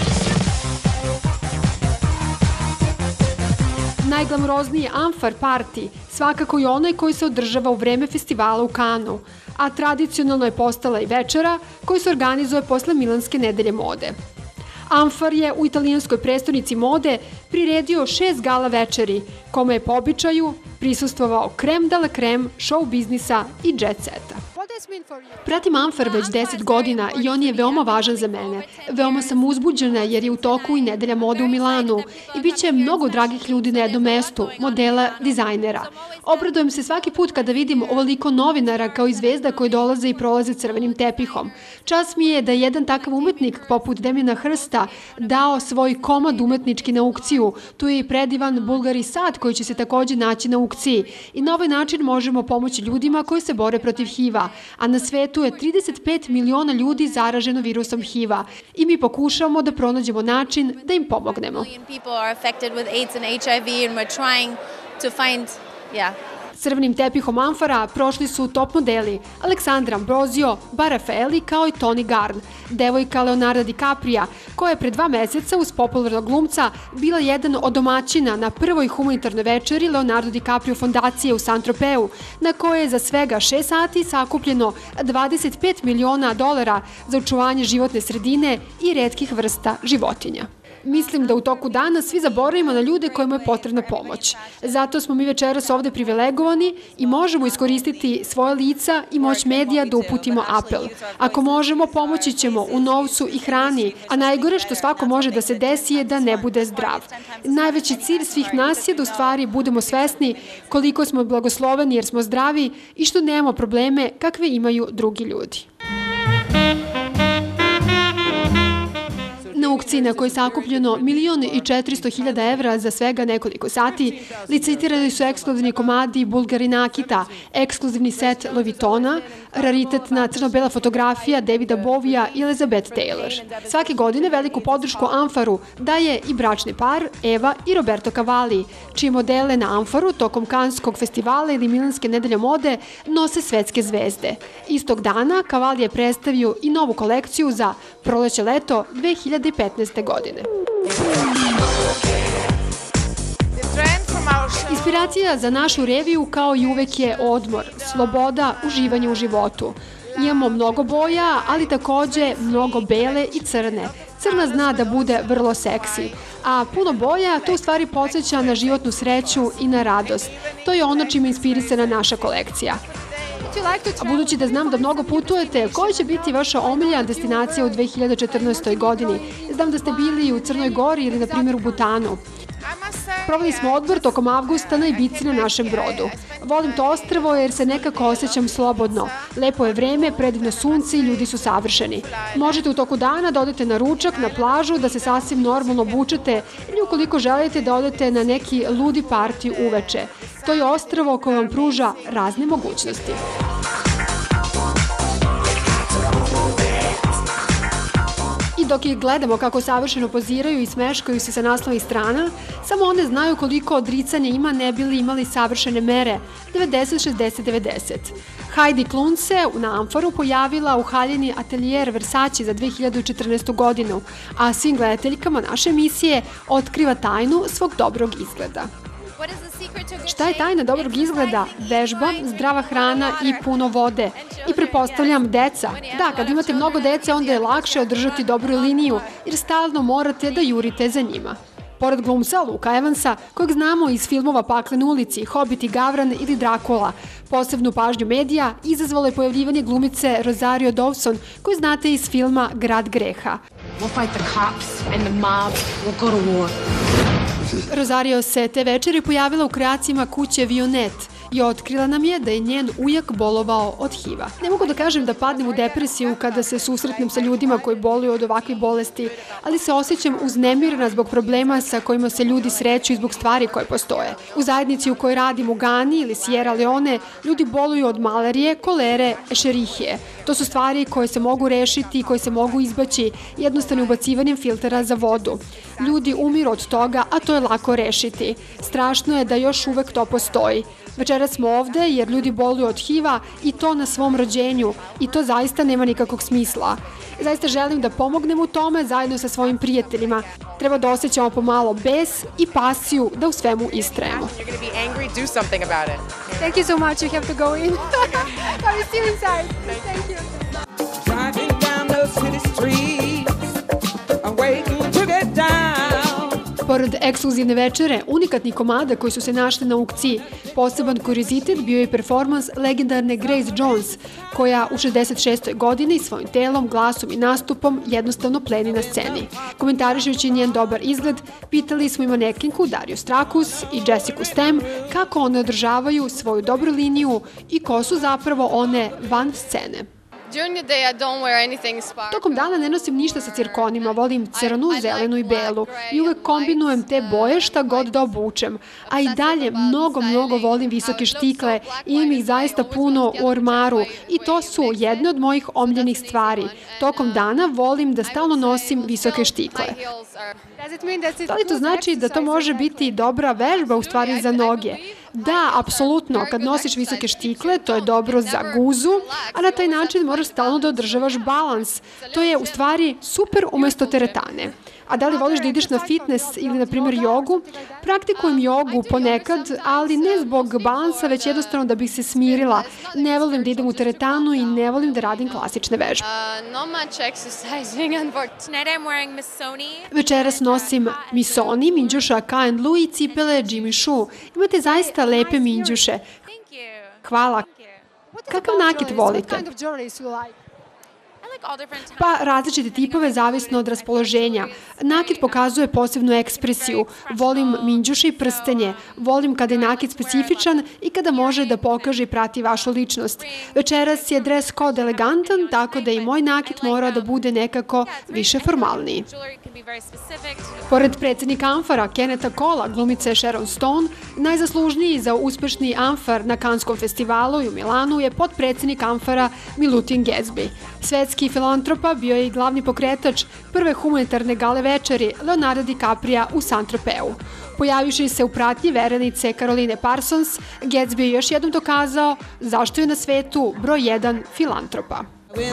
Najglamurozniji AMFAR party svakako je onaj koji se održava u vreme festivala u Kanu, a tradicionalno je postala i večera koji se organizuje posle Milanske nedelje mode. AMFAR je u italijanskoj prestonici mode priredio šest gala večeri, kome je po običaju prisustvovao krem de la krem show biznisa i jet seta. Pratim AMFAR već deset godina i on je veoma važan za mene. Veoma sam uzbuđena jer je u toku i nedelja mode u Milanu i bit će mnogo dragih ljudi na jednom mestu, modela, dizajnera. Obradujem se svaki put kada vidim ovoliko novinara kao i zvezda koji dolaze i prolaze crvenim tepihom. Čast mi je da je jedan takav umetnik poput Demjana Hrsta dao svoj komad umetnički na aukciju. Tu je i predivan Bulgari sad koji će se takođe naći na aukciji i na ovaj način možemo pomoći ljudima koji se bore protiv H I V-a, a na svetu je trideset pet miliona ljudi zaraženo virusom H I V-a i mi pokušavamo da pronađemo način da im pomognemo. Crvenim tepihom Amfara prošli su top modeli Aleksandra Ambrozio, Barafaeli kao i Toni Garn, devojka Leonarda DiCaprija, koja je pre dva meseca uz popularnog glumca bila jedan od domaćina na prvoj humanitarnoj večeri Leonardo DiCaprio fondacije u Saint-Tropeu, na kojoj je za svega šest sati sakupljeno dvadeset pet miliona dolara za očuvanje životne sredine i retkih vrsta životinja. Mislim da u toku dana svi zaboravimo na ljude kojima je potrebna pomoć. Zato smo mi večeras ovde privilegovani i možemo iskoristiti svoje lica i moć medija da uputimo apel. Ako možemo, pomoći ćemo u novcu i hrani, a najgore što svako može da se desi je da ne bude zdrav. Najveći cilj svih nas je da u stvari budemo svesni koliko smo blagosloveni jer smo zdravi i što nemamo probleme kakve imaju drugi ljudi. Na aukciji na kojoj je sakupljeno milion i četiristo hiljada evra za svega nekoliko sati, licitirani su ekskluzivni komadi Bulgari Nakita, ekskluzivni set Louis Vuittona, raritetna crno-bela fotografija Davida Bovija i Elizabeth Taylor. Svake godine veliku podršku Amfaru daje i bračni par Eva i Roberto Cavalli, čije modele na Amfaru tokom Kanskog festivala ili Milanske nedelje mode nose svetske zvezde. Istog dana Cavalli je predstavio i novu kolekciju za proleće-leto dve hiljade petnaeste. godine. Inspiracija za našu reviju kao i uvek je odmor, sloboda, uživanje u životu. Imamo mnogo boja, ali takođe mnogo bele i crne. Crna zna da bude vrlo seksi, a puno boja to u stvari podsjeća na životnu sreću i na radost. To je ono čime je inspirisana naša kolekcija. A budući da znam da mnogo putujete, koja će biti vaša omiljena destinacija u dve hiljade četrnaestoj. godini? Znam da ste bili u Crnoj Gori ili, na primjer, u Butanu. Proveli smo odmor tokom avgusta na Ibici na našem brodu. Volim to ostrvo jer se nekako osjećam slobodno. Lepo je vreme, predivno sunce i ljudi su savršeni. Možete u toku dana da odete na ručak, na plažu, da se sasvim normalno obučete ili ukoliko želite da odete na neki ludi parti uveče. To je ostrvo koje vam pruža razne mogućnosti. I dok ih gledamo kako savršeno poziraju i smeškaju se sa naslovnih strana, samo one znaju koliko odricanja ima ne bili imali savršene mere devedeset, šezdeset, devedeset. Heidi Klum se na Amfaru pojavila u haljini Atelier Versace za dve hiljade četrnaestu. godinu, a svim gledateljkama naše emisije otkriva tajnu svog dobrog izgleda. Šta je tajna dobrog izgleda? Vežba, zdrava hrana i puno vode. I pretpostavljam deca. Da, kad imate mnogo dece, onda je lakše održati dobru liniju, jer stalno morate da jurite za njima. Pored glumca Luka Evansa, kojeg znamo iz filmova Paklene ulici, Hobbit i Gavran ili Drakula, posebnu pažnju medija izazvalo je pojavljivanje glumice Rosario Dawson, koju znate iz filma Grad greha. We'll fight the cops and the mob. We'll go to war. Rosario se te večeri pojavila u kreacijama kuće Vionet i otkrila nam je da je njen ujak bolovao od hiva. Ne mogu da kažem da padnem u depresiju kada se susretnem sa ljudima koji boluju od ovakvih bolesti, ali se osjećam uznemirena zbog problema sa kojima se ljudi sreću i zbog stvari koje postoje. U zajednici u kojoj radim u Gani ili Sierra Leone, ljudi boluju od malarije, kolere, ešerihije. To su stvari koje se mogu rešiti i koje se mogu izbaći jednostavnim ubacivanjem filtera za vodu. Ljudi umiru od toga, a to je lako rešiti. Strašno je da još uvek to postoji. Večeras smo ovde jer ljudi boluju od hiva i to na svom rođenju i to zaista nema nikakvog smisla. Zaista želim da pomognem u tome zajedno sa svojim prijateljima. Treba da osjećamo pomalo bes i pasiju da u svemu istrajemo. Thank you so much. You have to go in. I'm still inside. Thank you. Driving down those city streets, I'm waiting to get down. Pored ekskluzivne večere, unikatnih komada koji su se našli na aukciji, poseban kuriozitet bio je performans legendarne Grace Jones, koja u šezdeset šestoj. godini svojim telom, glasom i nastupom jednostavno pleni na sceni. Komentarišujući njen dobar izgled, pitali smo i manekinku Dariju Strakus i Jessica Stem kako one održavaju svoju dobru liniju i ko su zapravo one van scene. Tokom dana ne nosim ništa sa cirkonima, volim crnu, zelenu i belu i uvek kombinujem te boje šta god da obučem. A i dalje mnogo, mnogo volim visoke štikle, imam ih zaista puno u ormaru i to su jedne od mojih omiljenih stvari. Tokom dana volim da stalno nosim visoke štikle. Da li to znači da to može biti dobra vežba u stvari za noge? Da, apsolutno. Kad nosiš visoke štikle, to je dobro za guzu, a na taj način moraš stalno da održavaš balans. To je u stvari super umesto teretane. A da li voliš da ideš na fitness ili, na primjer, jogu? Praktikujem jogu ponekad, ali ne zbog balansa, već jednostavno da bih se smirila. Ne volim da idem u teretanu i ne volim da radim klasične vežbe. Večeras nosim Missoni, minđuša K and Lu i cipele Jimmy Choo. Imate zaista lepe minđuše. Hvala. Kakav nakit volite? Pa različite tipove zavisno od raspoloženja. Nakit pokazuje posebnu ekspresiju. Volim minđuše i prstenje. Volim kada je nakit specifičan i kada može da pokaže i prati vašu ličnost. Večeras je dress code elegantan, tako da i moj nakit mora da bude nekako više formalniji. Pored predsjednika Amfara, Kennetha Cola, glumice Sharon Stone, najzaslužniji za uspešni Amfar na Kanskom festivalu i u Milanu je potpredsjednik Amfara Milutin Gatsby. Svetski filantropa bio je i glavni pokretač prve humanitarne gale večeri Leonarda DiCaprija u Saint-Tropeu. Pojavivši se u pratnji verenice Caroline Parsons, Gatsby je još jednom dokazao zašto je na svetu broj jedan filantropa.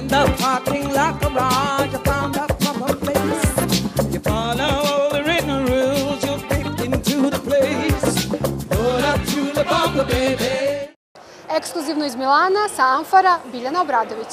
Ekskluzivno iz Milana sa Amfara Biljana Obradović.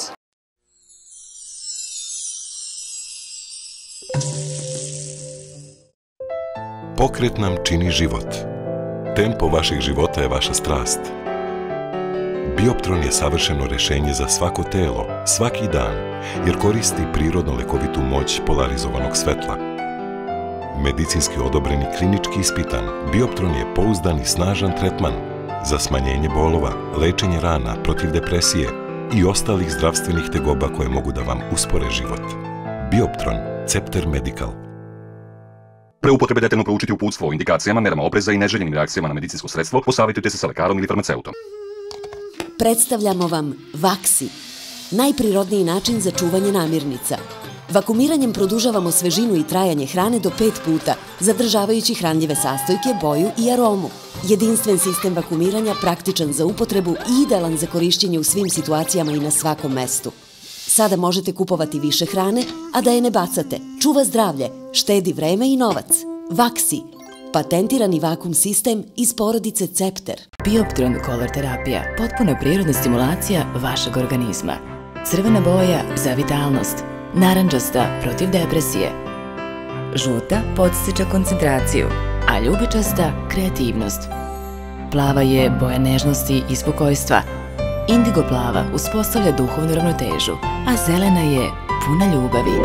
Pokret nam čini život. Tempo vašeg života je vaša strast. Bioptron je savršeno rešenje za svako telo, svaki dan, jer koristi prirodno lekovitu moć polarizovanog svetla. Medicinski odobren i klinički ispitan, Bioptron je pouzdan i snažan tretman za smanjenje bolova, lečenje rana, protiv depresije i ostalih zdravstvenih tegoba koje mogu da vam uspore život. Bioptron, Cepter Medical. Pre upotrebe detaljno proučiti uputstvo o indikacijama, merama opreza i neželjenim reakcijama na medicinsko sredstvo, posavitujte se sa lekarom ili farmaceutom. Predstavljamo vam Vaksi, najprirodniji način za čuvanje namirnica. Vakumiranjem produžavamo svežinu i trajanje hrane do pet puta, zadržavajući hranljive sastojke, boju i aromu. Jedinstven sistem vakumiranja, praktičan za upotrebu i idealan za korišćenje u svim situacijama i na svakom mestu. Sada možete kupovati više hrane, a da je ne bacate. Čuva zdravlje, štedi vreme i novac. Vaksi, patentirani vakum sistem iz porodice Cepter. Bioptron Color terapija, potpuno prirodna stimulacija vašeg organizma. Crvena boja za vitalnost, naranđasta protiv depresije. Žuta podstiče koncentraciju, a ljubičasta kreativnost. Plava je boja nežnosti i spokojstva. Indigo plava uspostavlja duhovnu ravnotežu, a zelena je puna ljubavi.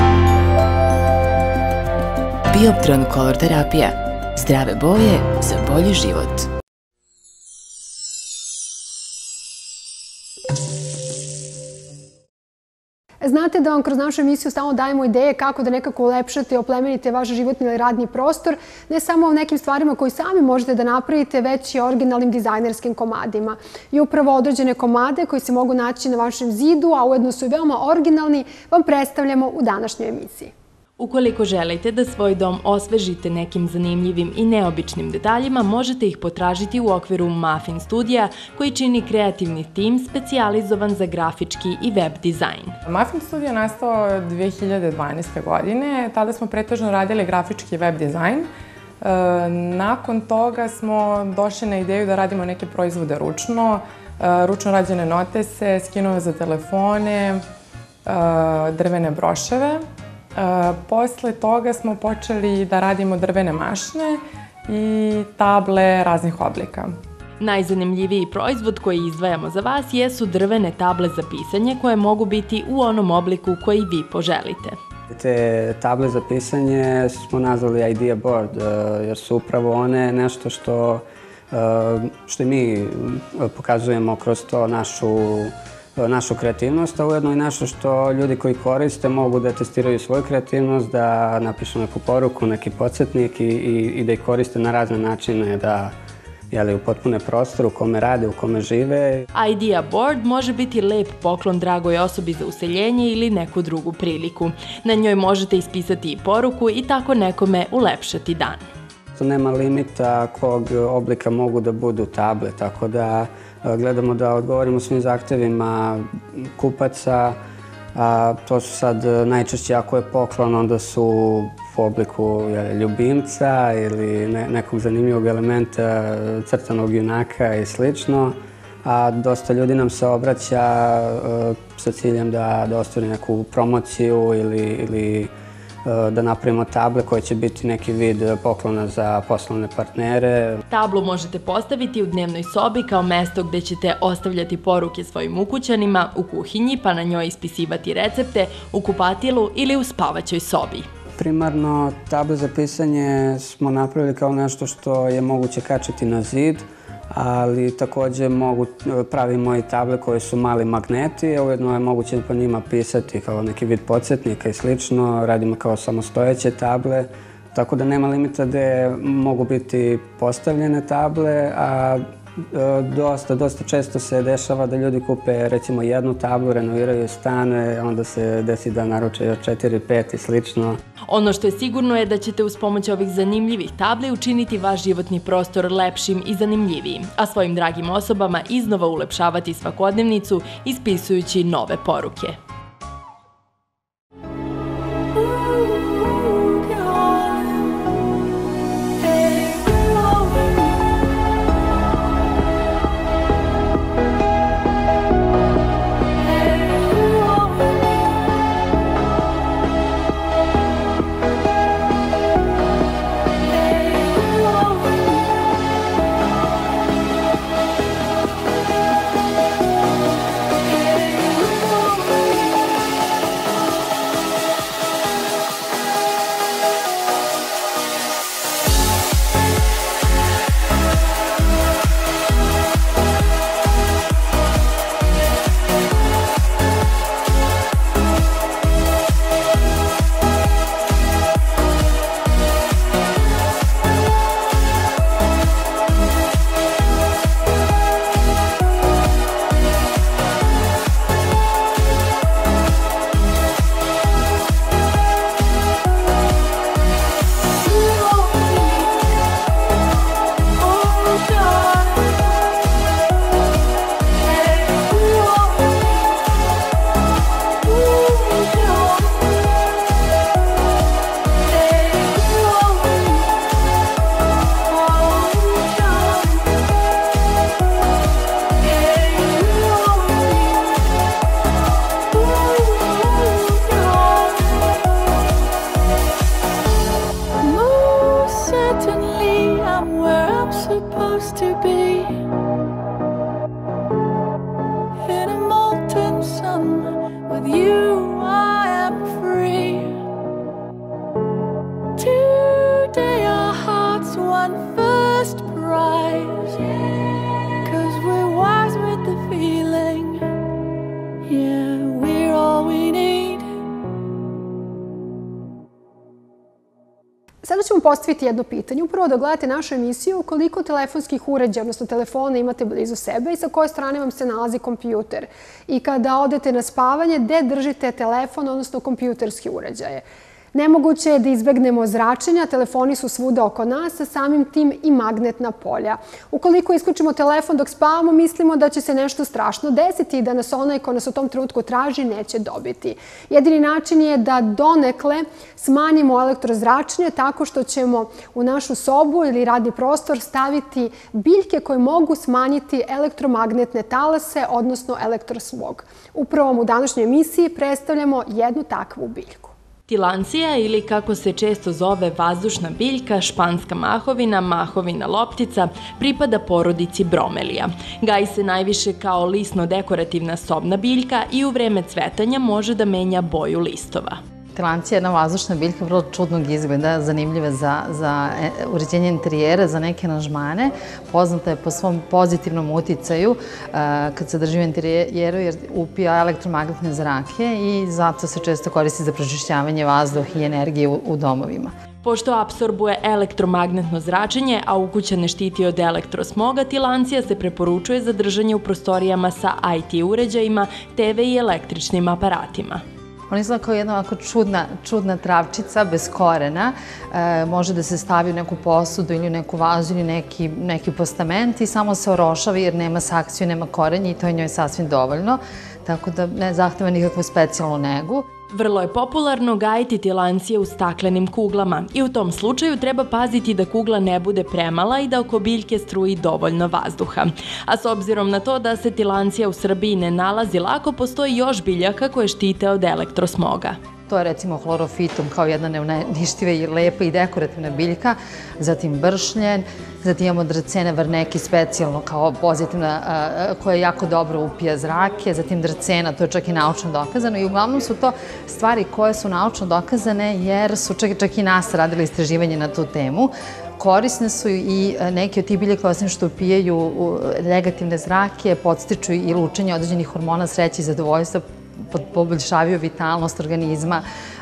Bioptron Color terapija. Zdrave boje za bolji život. Znate da vam kroz našu emisiju stalno dajemo ideje kako da nekako ulepšate i oplemenite vaš životni ili radni prostor, ne samo o nekim stvarima koji sami možete da napravite, već i originalnim dizajnerskim komadima. I upravo određene komade koji se mogu naći na vašem zidu, a ujedno su i veoma originalni, vam predstavljamo u današnjoj emisiji. Ukoliko želite da svoj dom osvežite nekim zanimljivim i neobičnim detaljima, možete ih potražiti u okviru Muffin studija, koji čini kreativni tim specijalizovan za grafički i web dizajn. Muffin studio je nastao dve hiljade dvanaeste. godine. Tada smo pretežno radili grafički web dizajn. Nakon toga smo došli na ideju da radimo neke proizvode ručno, ručno rađene notese, skinove za telefone, drvene broševe. Posle toga smo počeli da radimo drvene mašne i table raznih oblika. Najzanimljiviji proizvod koji izdvajamo za vas jesu drvene table za pisanje koje mogu biti u onom obliku koji vi poželite. Te table za pisanje smo nazvali Idea Board jer su upravo one nešto što, što mi pokazujemo kroz to našu našu kreativnost, a ujedno i nešto što ljudi koji koriste mogu da testiraju svoju kreativnost, da napišu neku poruku, neki podsjetnik i, i, i da ih koriste na razne načine, da jeli, upotpune prostor u kome rade, u kome žive. Idea Board može biti lep poklon dragoj osobi za useljenje ili neku drugu priliku. Na njoj možete ispisati i poruku i tako nekome ulepšati dan. naprosto nema limita kog oblika mogu da budu table, tako da gledamo da odgovorimo svim zahtevima kupaca, a to su sad najčešće ako je poklon, onda su u obliku ljubimca ili nekog zanimljivog elementa, crtanog junaka i slično. A dosta ljudi nam se obraća sa ciljem da ostvari neku promociju ili da napravimo table koje će biti neki vid poklona za poslovne partnere. Tablu možete postaviti u dnevnoj sobi kao mesto gde ćete ostavljati poruke svojim ukućanima, u kuhinji pa na njoj ispisivati recepte, u kupatilu ili u spavaćoj sobi. Primarno table za pisanje smo napravili kao nešto što je moguće kačiti na zid, ali takođe pravimo i table koje su mali magneti, a ujedno je moguće po njima pisati kao neki vid podsjetnika i slično. Radimo kao samostojeće table, tako da nema limita gde mogu biti postavljene table, a dosta, dosta često se dešava da ljudi kupe recimo jednu tablu, renoviraju stane, onda se desi da naruče još četiri, pet i slično. Ono što je sigurno je da ćete uz pomoć ovih zanimljivih tabli učiniti vaš životni prostor lepšim i zanimljivijim, a svojim dragim osobama iznova ulepšavati svakodnevnicu ispisujući nove poruke. Sada ćemo postaviti jedno pitanje. Upravo da gledate našu emisiju, koliko telefonskih uređaja, odnosno telefona imate blizu sebe i sa koje strane vam se nalazi kompjuter. I kada odete na spavanje, gde držite telefon, odnosno kompjuterski uređaje. Nemoguće je da izbegnemo zračenja, telefoni su svuda oko nas, a samim tim i magnetna polja. Ukoliko isključimo telefon dok spavamo, mislimo da će se nešto strašno desiti i da nas onaj ko nas u tom trenutku traži neće dobiti. Jedini način je da donekle smanjimo elektrozračenje tako što ćemo u našu sobu ili radni prostor staviti biljke koje mogu smanjiti elektromagnetne talase, odnosno elektrosmog. Upravo vam u današnjoj emisiji predstavljamo jednu takvu biljku. Tilancija ili kako se često zove vazdušna biljka, španska mahovina, mahovina loptica, pripada porodici bromelija. Gaji se najviše kao lisno-dekorativna sobna biljka i u vreme cvetanja može da menja boju listova. Tilancija je jedna vazdušna biljka vrlo čudnog izgleda, zanimljiva za uređenje interijera, za neke aranžmane. Poznata je po svom pozitivnom uticaju kad se drži u interijeru jer upija elektromagnetne zrake i zato se često koristi za pročišćavanje vazduha i energije u domovima. Pošto apsorbuje elektromagnetno zračenje, a ukućane štiti od elektrosmoga, tilancija se preporučuje za držanje u prostorijama sa I T uređajima, T V i električnim aparatima. On izgleda kao jedna ovako čudna, čudna travčica bez korena. E, može da se stavi u neku posudu ili u neku vazu ili neki, neki postament i samo se orošava jer nema sakciju, nema korenje i to je njoj sasvim dovoljno. Tako da ne zahteva nikakvu specijalnu negu. Vrlo je popularno gajiti tilancije u staklenim kuglama i u tom slučaju treba paziti da kugla ne bude premala i da oko biljke struji dovoljno vazduha. A s obzirom na to da se tilancija u Srbiji ne nalazi lako, postoji još biljaka koje štite od elektrosmoga. To je recimo hlorofitum kao jedna neuništiva i lepa i dekorativna biljka, zatim bršljen, zatim imamo dracene varneki specijalno kao pozitivna, koja jako dobro upija zrake, zatim dracena, to je čak i naučno dokazano i uglavnom su to stvari koje su naučno dokazane jer su čak, čak i nas radili istraživanje na tu temu. Korisne su i neki od tih biljaka, osim što upijaju negativne zrake, podstiču i lučenje određenih hormona sreće i zadovoljstva, poboljšavaju vitalnost organizma,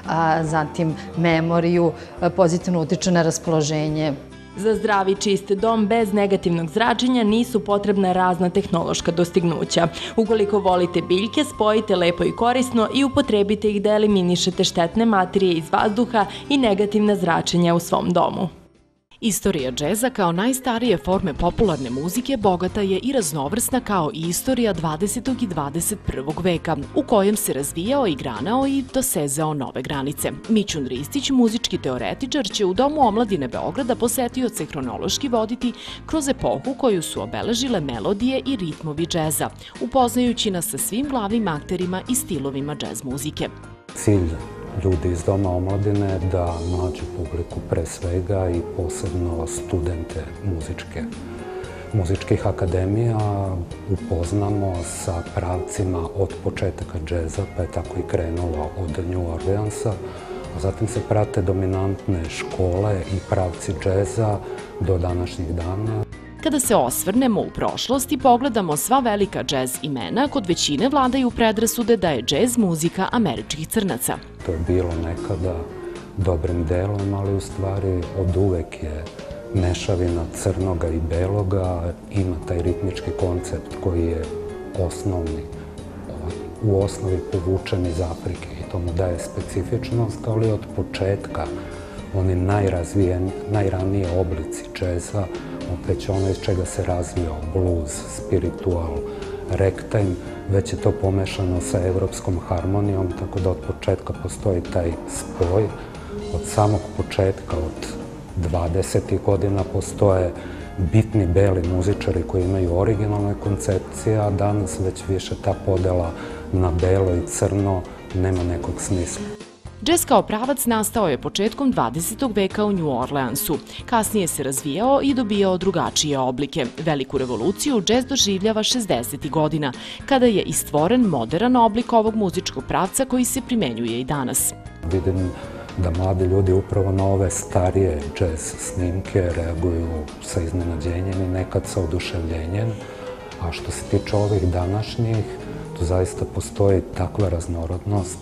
zatim memoriju, pozitivno utiču na raspoloženje. Za zdravi čist dom bez negativnog zračenja nisu potrebna razna tehnološka dostignuća. Ukoliko volite biljke, spojite lepo i korisno i upotrebite ih da eliminišete štetne materije iz vazduha i negativna zračenja u svom domu. Istorija džeza kao najstarije forme popularne muzike bogata je i raznovrsna kao i istorija dvadesetog i dvadeset prvog veka, u kojem se razvijao i granao i dosezao nove granice. Mićun Ristić, muzički teoretičar, će u Domu omladine Beograda posetioce hronološki voditi kroz epohu koju su obeležile melodije i ritmovi džeza, upoznajući nas sa svim glavnim akterima i stilovima džez muzike. Cilj ljudi iz Doma omladine da mlađu publiku pre svega i posebno studente muzičke, muzičkih akademija upoznamo sa pravcima od početaka džeza, pa je tako i krenulo od New Orleansa, a zatim se prate dominantne škole i pravci džeza do današnjih dana. Kada se osvrnemo u prošlost i pogledamo sva velika džez imena, kod većine vladaju predrasude da je džez muzika američkih crnaca. To je bilo nekada dobrim delom, ali u stvari od uvek je mešavina crnoga i beloga, ima taj ritmički koncept koji je osnovni, u osnovi povučen iz Afrike i to mu daje specifičnost, ali od početka oni najranije oblici džeza, opet ono iz čega se razvio blues, spiritual, ragtime, već je to pomešano sa evropskom harmonijom, tako da od početka postoji taj spoj. Od samog početka, od dvadesetih godina, postoje bitni beli muzičari koji imaju originalne koncepcije, a danas već više ta podela na belo i crno nema nekog smisla. Džez kao pravac nastao je početkom dvadesetog veka u New Orleansu. Kasnije se razvijao i dobijao drugačije oblike. Veliku revoluciju džez doživljava šezdesetih godina, kada je i stvoren modern oblik ovog muzičkog pravca koji se primenjuje i danas. Vidim da mladi ljudi upravo na ove starije džez snimke reaguju sa iznenađenjem i nekad sa oduševljenjem, a što se tiče ovih današnjih, tu zaista postoji takva raznorodnost.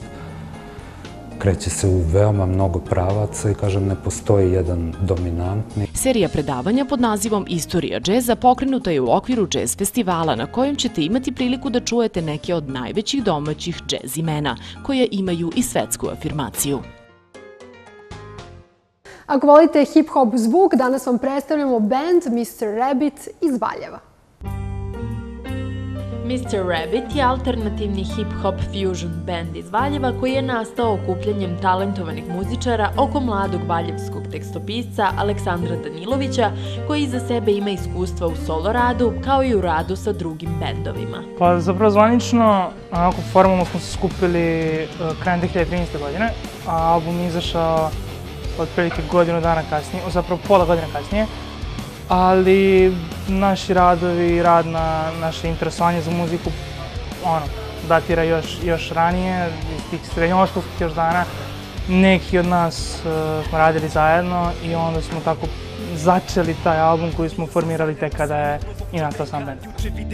Kreće se u veoma mnogo pravaca i, kažem, ne postoji jedan dominantni. Serija predavanja pod nazivom Istorija džeza pokrenuta je u okviru džez festivala na kojem ćete imati priliku da čujete neke od najvećih domaćih džez imena, koje imaju i svetsku afirmaciju. Ako volite hip-hop zvuk, danas vam predstavljamo band mister Rabbit iz Valjeva. mister Rabbit je alternativni hip-hop fusion band iz Valjeva koji je nastao okupljanjem talentovanih muzičara oko mladog valjevskog tekstopisca Aleksandra Danilovića, koji iza sebe ima iskustva u solo radu, kao i u radu sa drugim bendovima. Pa zapravo zvanično, onako formalno smo se skupili krajem dve hiljade trinaeste. godine, a album je izašao otprilike godinu dana kasnije, zapravo pola godine kasnije. Ali naši radovi i rad na naše interesovanje za muziku datira još ranije, iz tih srednjoškolskih još dana. Neki od nas smo radili zajedno i onda smo tako začeli taj album koji smo formirali tek kada je i nastao sam band.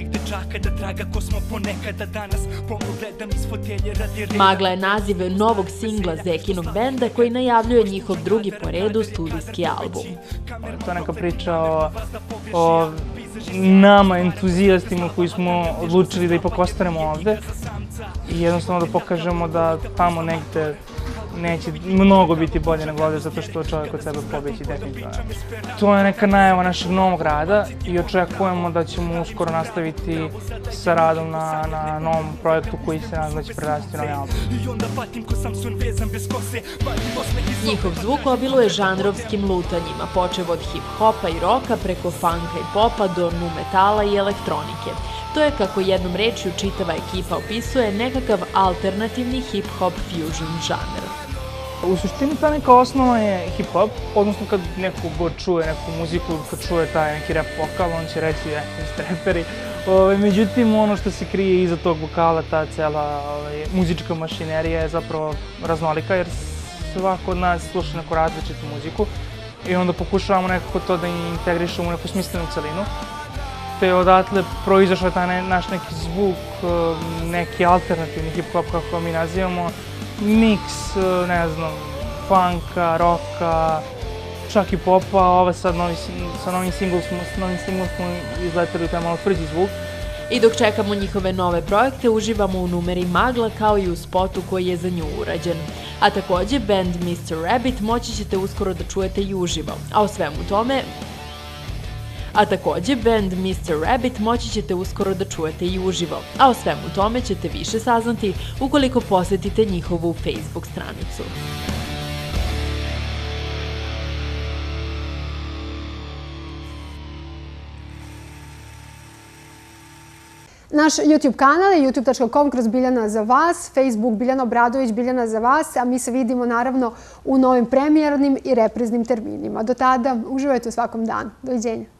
Magla je naziv novog singla Zekinog benda koji najavljuje njihov drugi po redu studijski album. To je neka priča o nama entuzijastima koji smo odlučili da ipak ostanemo ovde i jednostavno da pokažemo da tamo negde neće mnogo biti bolje nego ovde, zato što čovjek od sebe pobeći definitivno. To je neka najava našeg novog rada i očekujemo da ćemo uskoro nastaviti sa radom na, na novom projektu koji se nadam da će prerasti u novi album. Njihov zvuk obiluje žanrovskim lutanjima, počev od hip-hopa i roka preko funka i popa do nu metala i elektronike. To je, kako jednom rečju čitava ekipa opisuje, nekakav alternativni hip-hop fusion žanr. U suštini ta neka osnova je hip-hop, odnosno kad neko god čuje neku muziku, kad čuje taj neki rap vokal, on će reći je, vi ste reperi. Međutim, ono što se krije iza tog vokala, ta cela muzička mašinerija je zapravo raznolika, jer svako od nas sluša neku različitu muziku i onda pokušavamo nekako to da integrišemo u neku smislenu celinu. Te odatle proizašao je taj naš neki zvuk, neki alternativni hip-hop, kako mi nazivamo, miks, ne znam, funka, roka, čak i popa, a ova sad sa novim singlom smo izleteli u taj malo tvrđi zvuk. I dok čekamo njihove nove projekte, uživamo u numeri Magla kao i u spotu koji je za nju urađen. A takođe, band mister Rabbit moći ćete uskoro da čujete i uživo, a o svemu tome A takođe, band mister Rabbit moći ćete uskoro da čujete i uživo, a o svemu tome ćete više saznati ukoliko posetite njihovu Facebook stranicu. Naš YouTube kanal je youtube tačka com kroz Biljana za vas, Facebook Biljana Obradović Biljana za vas, a mi se vidimo naravno u novim premijernim i repriznim terminima. Do tada uživajte u svakom danu. Doviđenja.